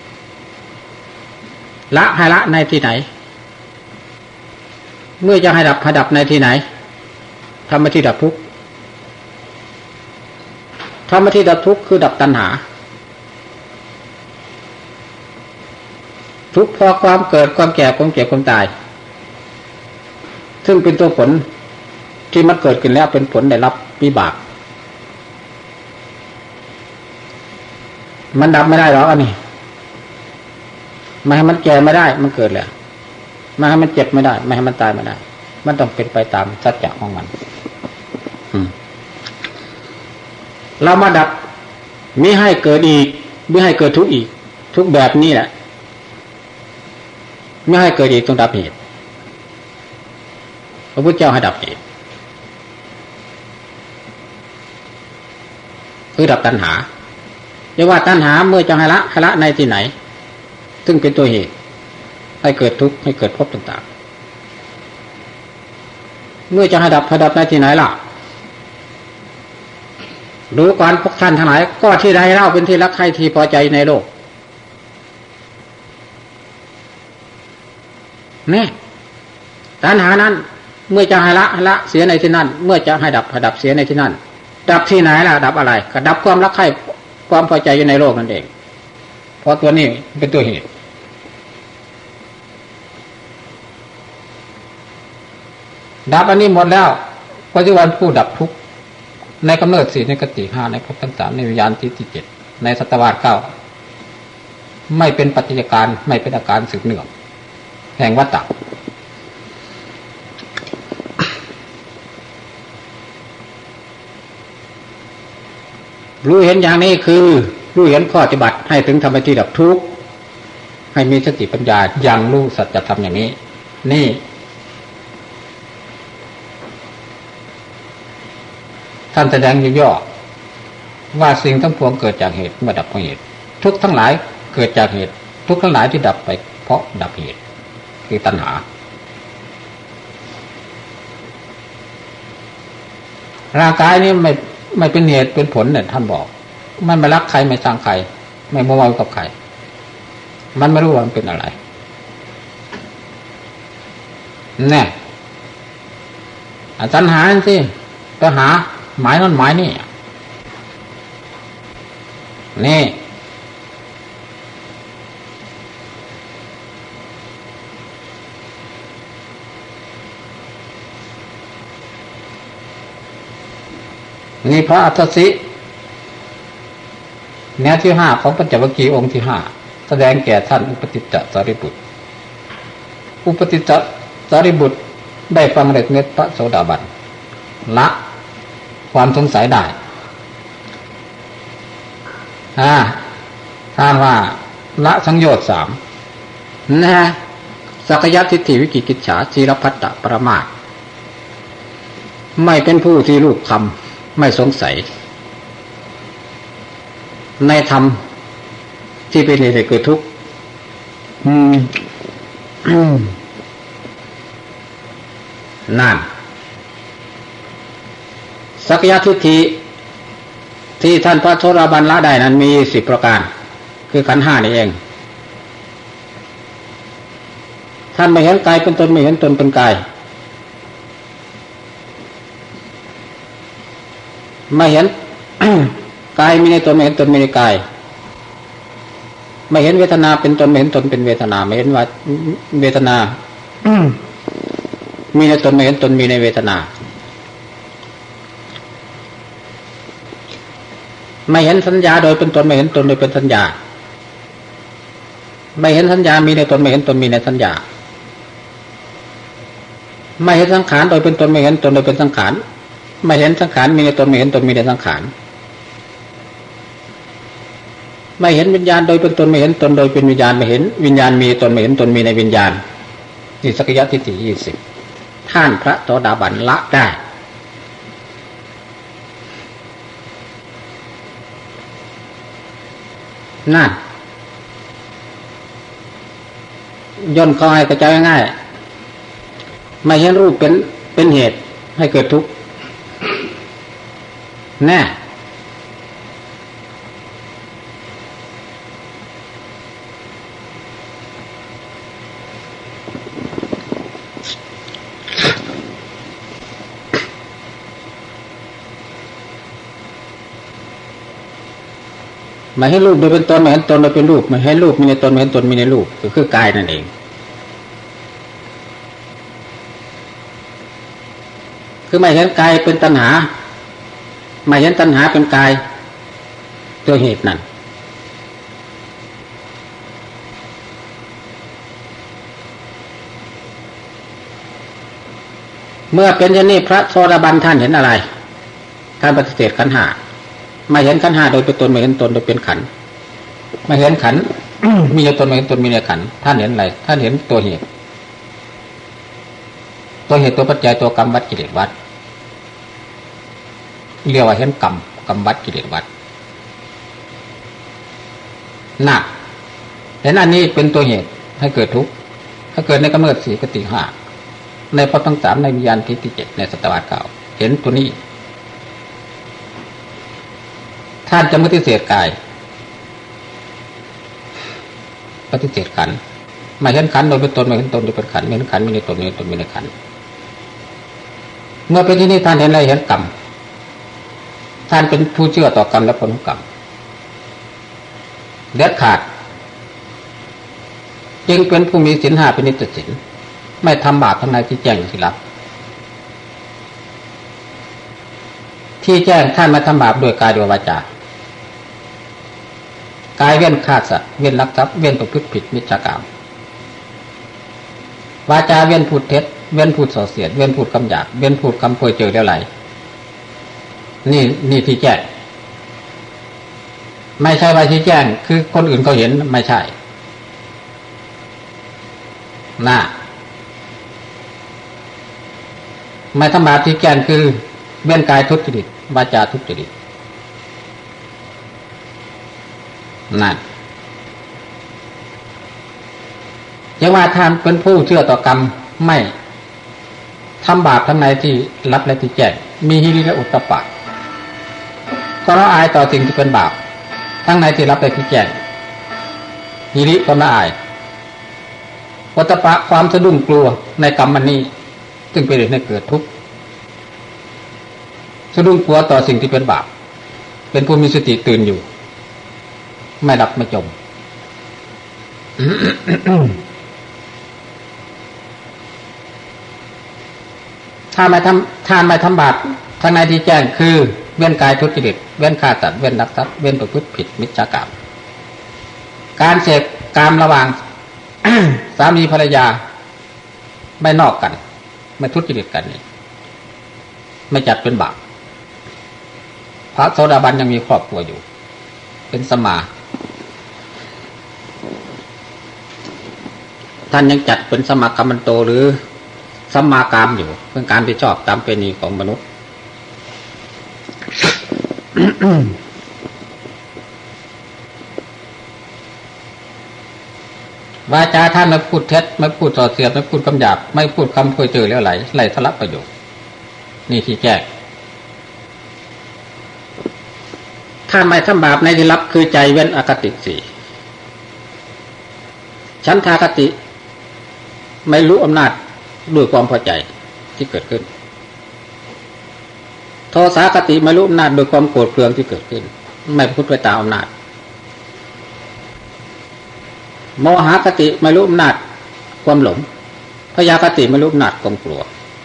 ละให้ละในที่ไหนเมื่อจะให้ดับให้ดับในที่ไหนธรรมที่ดับทุกข์ธรรมที่ดับทุกข์คือดับตัณหาทุกข์เพราะความเกิดความแก่ความเจ็บความตายซึ่งเป็นตัวผลที่มันเกิดขึ้นแล้วเป็นผลได้รับวิบากมันดับไม่ได้หรอกอันนี้ไม่ให้มันแก่ไม่ได้มันเกิดแล้วไม่ให้มันเจ็บไม่ได้ไม่ให้มันตายไม่ได้มันต้องเป็นไปตามสัจจะของมันเรามาดับมิให้เกิดอีกมิให้เกิดทุกข์อีกทุกแบบนี้แหละไม่ให้เกิดอีกต้องดับเหตุพระพุทธเจ้าให้ดับเหตุคือดับตัณหาเรียกว่าตัณหาเมื่อจะให้ละให้ละในที่ไหนซึ่งเป็นตัวเหตุให้เกิดทุกข์ให้เกิดภพต่างๆเมื่อจะให้ดับให้ดับในที่ไหนล่ะรู้ก่อนพวกท่านทั้งหลายก็ที่ใดเล่าเป็นที่รักใคร่ที่พอใจในโลกนี่ตัณหานั้นเมื่อจะให้ละให้ละเสียในที่นั่นเมื่อจะให้ดับให้ดับเสียในที่นั่นดับที่ไหนล่ะดับอะไรก็ดับความรักใคร่ความพอใจอยู่ในโลกนั่นเองเพราะตัวนี้เป็นตัวเหตุดับอันนี้หมดแล้วปัจจุบันผู้ดับทุกข์ในกำเนิดสี่ในกติห้าในภพทั้งสามในวิญญาณที่ที่เจ็ดในสัตวาสเก้าไม่เป็นปัจจัยการไม่เป็นอาการสืบเนื่องแห่งวัฏฏะรู้เห็นอย่างนี้คือรู้เห็นข้อปฏิบัติให้ถึงธรรมที่ดับทุกข์ให้มีสติปัญญาอย่างรู้สัจธรรมอย่างนี้นี่ท่านแสดงย่อๆว่าสิ่งทั้งปวงเกิดจากเหตุเมื่อดับเพราะเหตุทุกทั้งหลายเกิดจากเหตุทุกทั้งหลายที่ดับไปเพราะดับเหตุคือตัณหาร่างกายนี้ไม่ไม่เป็นเหตุเป็นผลเนี่ยท่านบอกมันไม่รักใครไม่ชังใครไม่มัวเมากับใครมันไม่รู้ว่ามันเป็นอะไรแน่ตัณหาสิตัณหาหมายนั่นหมายนี่นี่นี่พระอัฏฐสิแนวที่ห้าของปัญจวัคคีย์องค์ที่ห้าแสดงแก่ท่านอุปติจจสารีบุตรอุปติจจสารีบุตรได้ฟังเรื่องเม็ดพระโสดาบันละความสงสัยได้อ่าท่านว่าละสังโยชน์สามนะฮะสักยทิฏฐิวิกิกิจฉาศีลพัตตปรมาสไม่เป็นผู้ที่รูปคำไม่สงสัยในธรรมที่เป็นเหตุให้เกิดทุกข์นั่นสักยทิฏฐิที่ท่านพระโสดาบันละได้นั้นมีสิบประการคือขันธ์ห้านี่เองท่านไม่เห็นกายเป็นตนไม่เห็นตนเป็นกายไม่เห็น กายมีในตนไม่เห็นตนมีในกายไม่เห็นเวทนาเป็นตนไม่เห็นตนเป็นเวทนาไม่เห็นว่าเวทนา มีในตนไม่เห็นตนมีในเวทนาไม่เห็นสัญญาโดยเป็นตนไม่เห็นตนโดยเป็นสัญญาไม่เห็นสัญญามีในตนไม่เห็นตนมีในสัญญาไม่เห็นสังขารโดยเป็นตนไม่เห็นตนโดยเป็นสังขารไม่เห็นสังขารมีในตนไม่เห็นตนมีในสังขารไม่เห็นวิญญาณโดยเป็นตนไม่เห็นตนโดยเป็นวิญญาณไม่เห็นวิญญาณมีตนไม่เห็นตนมีในวิญญาณนี่สักยทิฏฐิยี่สิบท่านพระโสดาบันละได้นั่นย่นเข้าให้กระจายง่ายไม่เห็นรูปเป็นเป็นเหตุให้เกิดทุกข์แน่ไม่ให้รูปโดยเป็นตนไม่เห็นตนโดยเป็นรูปไม่ให้รูปมีในตนไม่เห็นตนมีในรูปก็คือกายนั่นเองคือไม่เห็นกายเป็นตัณหาไม่เห็นตัณหาเป็นกายตัวเหตุนั่นเมื่อเป็นเช่นนี้พระโสดาบันท่านเห็นอะไรท่านปฏิเสธขันธ์ห้าไม่เห็นขันธ์ห้าโดยเป็นตนไม่เห็นตนโดยเป็นขันธ์ไม่เห็นขันธ์มีในตนไม่เห็นตนมีในขันธ์ท่านเห็นอะไรท่านเห็นตัวเหตุตัวเหตุตัวปัจจัยตัวกรรมวัดกิเลสวัดเรียกว่าเห็นกรรมกรรมวัดกิเลสวัดหนักเห็นอันนี้เป็นตัวเหตุให้เกิดทุกข์ถ้าเกิดในกำเนิดสี่กติห้าในภพทั้งสามในวิญญาณทิฏฐิเจ็ดในสัตวาสเก่าเห็นตัวนี้ท่านจะไม่ปฏิเสธกายปฏิเสธขันธ์ไม่เห็นขันธ์โดยเป็นตนไม่เห็นตนโดยเป็นขันธ์ไม่เห็นขันธ์มีในตนมีในตนมีในขันธ์เมื่อเป็นที่นี้ท่านเห็นอะไรเห็นกรรมท่านเป็นผู้เชื่อต่อกรรมและผลของกรรมเด็ดขาดจึงเป็นผู้มีศีลห้าเป็นนิจศีลไม่ทำบาปทั้งในที่แจ้งที่ลับที่แจ้งท่านไม่ทำบาปด้วยกายด้วยวาจากายเว้นฆ่าสัตว์เว้นลักทรัพย์เว้นประพฤติผิดมิจฉากรรมวาจาเว้นพูดเท็จเว้นพูดส่อเสียดเว้นพูดคำหยาบเว้นพูดคำเพ้อเจ้อแล้วไหลนี่นี่ที่แจ้งไม่ใช่ว่าที่แจ้งคือคนอื่นเขาเห็นไม่ใช่น่ะไม่ทำบาปที่แจ้งคือเว้นกายทุจริตวาจาทุจริตนั่นยังว่าท่านเป็นผู้เชื่อต่อกรรมไม่ทำบาปทั้งในที่รับและที่แจ้งมีหิริและอุตตปะก็ละอายต่อสิ่งที่เป็นบาปทั้งในที่รับและที่แจ้งหิริก็ละอายอุตตปะความสะดุ้งกลัวในกรรมมันนี้จึงเป็นเหตุให้เกิดทุกข์สะดุ้งกลัวต่อสิ่งที่เป็นบาปเป็นผู้มีสติตื่นอยู่ไม่หลับไม่จม ถ้าไม่ทำทานไม่ทำบาปทางในที่แจ้งคือเว้นกายทุจริตเว้นฆ่าสัตว์เว้นลักทรัพย์เว้นประพฤติผิดมิจฉากรรมการเสพกามระหว่าง สามีภรรยาไม่นอกกันไม่ทุจริตกันนี่ไม่จัดเป็นบาปพระโสดาบันยังมีครอบครัวอยู่เป็นสมาท่านยังจัดเป็นสมากัมมันโตหรือสัมมากามอยู่เป็นการที่ชอบตามประเพณีของมนุษย์ วาจาท่านไม่พูดเท็จไม่พูดส่อเสียดไม่พูดคำหยาบไม่พูดคำเพ้อเจ้อแล้วไหลไหลทะลักประโยชน์นี่ที่แจ้งท่านไม่ทำบาปในที่ลับคือใจเว้นอคติสี่ฉันทากติไม่รู้อำนาจด้วยความพอใจที่เกิดขึ้นโทสาคติไม่รู้อำนาจโดยความโกรธเคืองที่เกิดขึ้นไม่พูดไปตามอำนาจโมหคติไม่รู้อำนาจความหลงพยาคติไม่รู้อำนาจความกลัว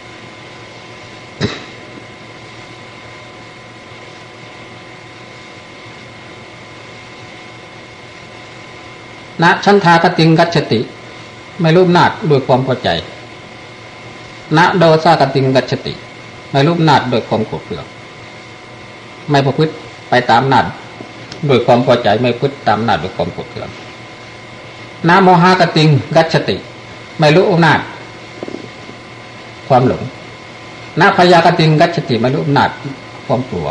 ณชันทากติงกัจฉติไม่รู้อำนาจด้วยความพอใจณโดสากติงกัจฉติไม่รู้อำนาจด้วยความโกรธเคืองไม่ประพฤติไปตามอำนาจด้วยความพอใจไม่ประพฤติตามอำนาจด้วยความโกรธเคืองณโมหกติงกัจฉติไม่รู้อำนาจความหลงณพยากติงกัจฉติไม่รู้อำนาจความกลัว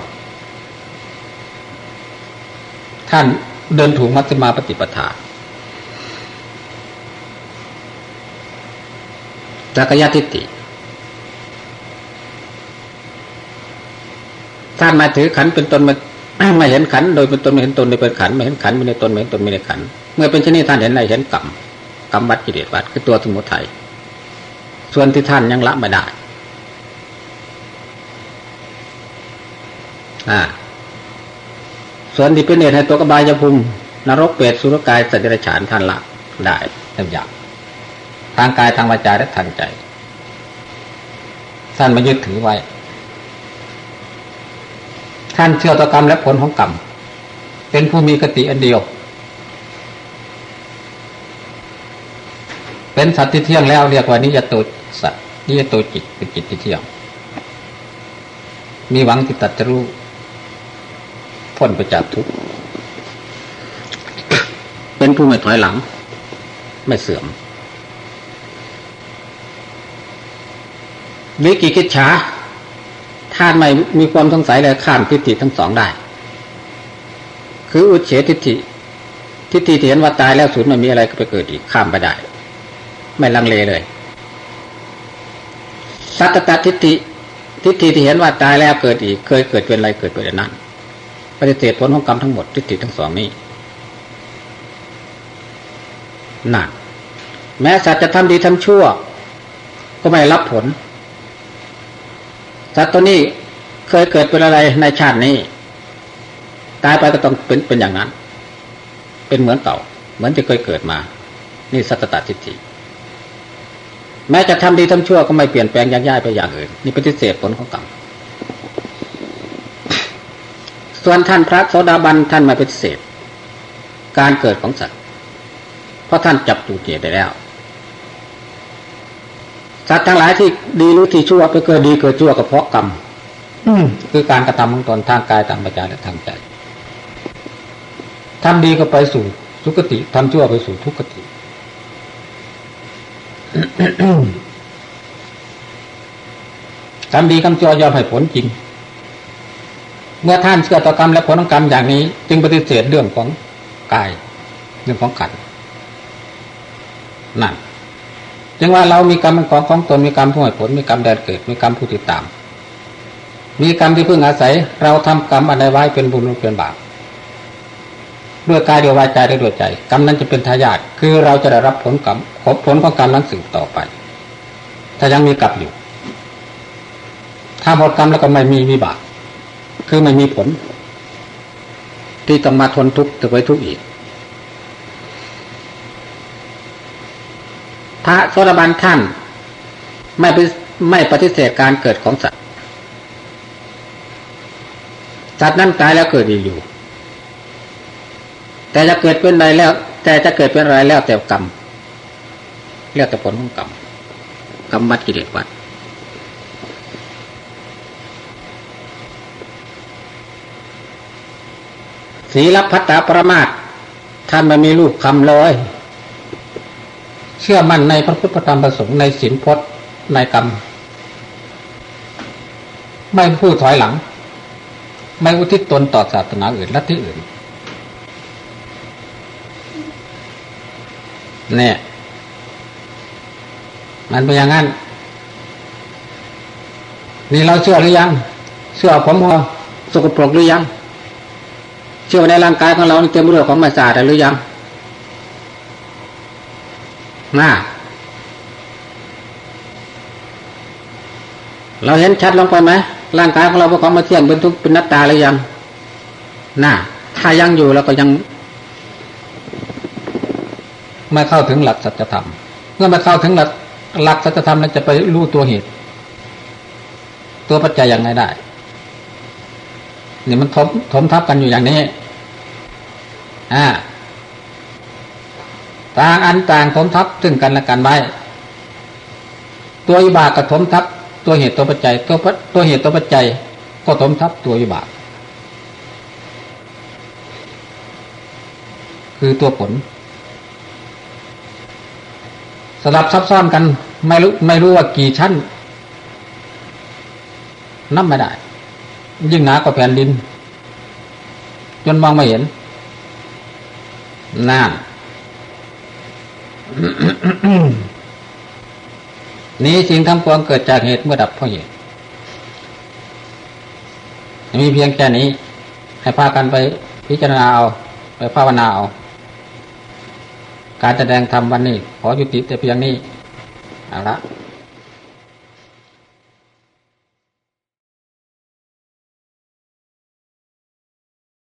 ท่านเดินถูกมัชฌิมาปฏิปทาสักกายทิฏฐิท่านมาถือขันธ์เป็นตนมาไม่เห็นขันธ์โดยเป็นตนไม่เห็นตนโดยเป็นขันธ์ไม่เห็นขันธ์ไม่ในตนไม่เห็นตนไม่ในขันธ์เมื่อเป็นเช่นนี้ท่านเห็นอะไรเห็นกรรมกรรมวัดกิเลสวัดคือตัวสมุทัยส่วนที่ท่านยังละไม่ได้อ่าส่วนที่เป็นเหตุให้ตัวกบายภูมินรกเปรตสุรกายสัตว์เดรัจฉานท่านละได้เต็มอย่างทางกายทางวาจาและทางใจท่านไม่ยึดถือไว้ท่านเชื่อต่อกรรมและผลของกรรมเป็นผู้มีคติอันเดียวเป็นสัตว์ที่เที่ยงแล้วเรียกว่านิยโตสัตว์นิยโตจิตเป็นจิตที่เที่ยงมีหวังที่ตัดจะรู้พ้นไปจากทุกข์เป็นผู้ไม่ถอยหลังไม่เสื่อมวิกิกิจฉาท่านไม่มีความสงสัยเลยข้ามทิฏฐิทั้งสองได้คืออุเฉทิฏฐิทิฏฐิที่เห็นว่าตายแล้วสูญไม่มีอะไรก็ไปเกิดอีกข้ามไปได้ไม่ลังเลเลยสัตตทิฏฐิทิฏฐิที่เห็นว่าตายแล้วเกิดอีกเคยเกิดเป็นอะไรเกิดเป็นนั้นปฏิเสธผลของกรรมทั้งหมดทิฏฐิทั้งสองนี้นั่นแม้สัตว์จะทำดีทำชั่วก็ไม่รับผลสัตว์ตัวนี้เคยเกิดเป็นอะไรในชาตินี้ตายไปก็ต้องเป็นเป็นอย่างนั้นเป็นเหมือนเก่าเหมือนที่เคยเกิดมานี่สัตตทิฏฐิแม้จะทำดีทำชั่วก็ไม่เปลี่ยนแปลงย้ายย้ายไปอย่างอื่นนี่ปฏิเสธผลของกรรมส่วนท่านพระโสดาบันท่านไม่ปฏิเสธการเกิดของสัตว์เพราะท่านจับตูเจได้แล้วสัตว์ทั้งหลายที่ดีหรือที่ชั่วไปเกิดดีเกิดชั่วก็เพราะกรรมคือการกระทำของตนทางกายทางวาจาและทางใจทำดีก็ไปสู่สุคติทำชั่วไปสู่ทุกขติ ทำดีทำชั่วยอมให้ผลจริงเมื่อท่านเชื่อต่อกรรมและผลของกรรมอย่างนี้จึงปฏิเสธเรื่องของกายเรื่องของขันธ์นั่นจึงว่าเรามีกรรมเป็นของของตนมีกรรมผู้ให้ผลมีกรรมแดนเกิดมีกรรมผู้ติดตามมีกรรมที่พึ่งอาศัยเราทำกรรมอะไรไว้เป็นบุญหรือเป็นบาปด้วยกายด้วยวาจาด้วยใจกรรมนั้นจะเป็นทายาทคือเราจะได้รับผลกรรมผลของกรรมนั้นสืบต่อไปถ้ายังมีกรรมอยู่ถ้าหมดกรรมแล้วก็ไม่มีวิบากคือไม่มีผลที่ต้องมาทนทุกข์จะไปทุกข์อีกพระโสดาบันท่านไม่ไม่ปฏิเสธการเกิดของสัตว์สัตว์นั้นตายแล้วเกิดอีกอยู่แต่จะเกิดเป็นอะไรแล้วแต่จะเกิดเป็นอะไรแล้วแต่กรรมเรียกแต่ผลของกรรมกรรมวัดกิเลสวัดศีลพัตตปรมาสท่านไม่มีรูปคำเลยเชื่อมั่นในพระพุทธธรรมประสงค์ในศีลพจน์ในกรรมไม่พูดถอยหลังไม่อุทิศตนต่อศาสนาอื่นลัทธิอื่นเนี่ยมันเป็นอย่างนั้นนี่เราเชื่อหรือยังเชื่อผมว่าสกปรกหรือยังเชื่อในร่างกายของเราเต็มไปด้วยของไม่สะอาดหรือยังน่าเราเห็นชัดลงไปไหมร่างกายของเราเป็นของไม่เที่ยงเป็นทุกข์เป็นนัตตาหรือยังน่าถ้ายังอยู่เราก็ยังไม่เข้าถึงหลักสัจธรรมเมื่อไม่เข้าถึงหลักหลักสัจธรรมแล้วจะไปรู้ตัวเหตุตัวปัจจัยอย่างไรได้นี่มันทบถมทับกันอยู่อย่างนี้อ่าต่างอันต่างถมทับซึ่งกันและกันไว้ตัววิบากก็ถมทับตัวเหตุตัวปัจจัยตัวตัวเหตุตัวปัจจัยก็ถมทับตัววิบากคือตัวผลสลับซับซ้อนกันไม่รู้ไม่รู้ว่ากี่ชั้นนับไม่ได้ยิ่งหนากว่าแผ่นดินจนมองไม่เห็นน่านนี้สิ่งทั้งปวงเกิดจากเหตุเมื่อดับเพราะเหตุมีเพียงแค่นี้ให้พากันไปพิจารณาเอาไปภาวนาเอาการแสดงธรรมวันนี้ขอยุติแต่เพียงนี้เอาละ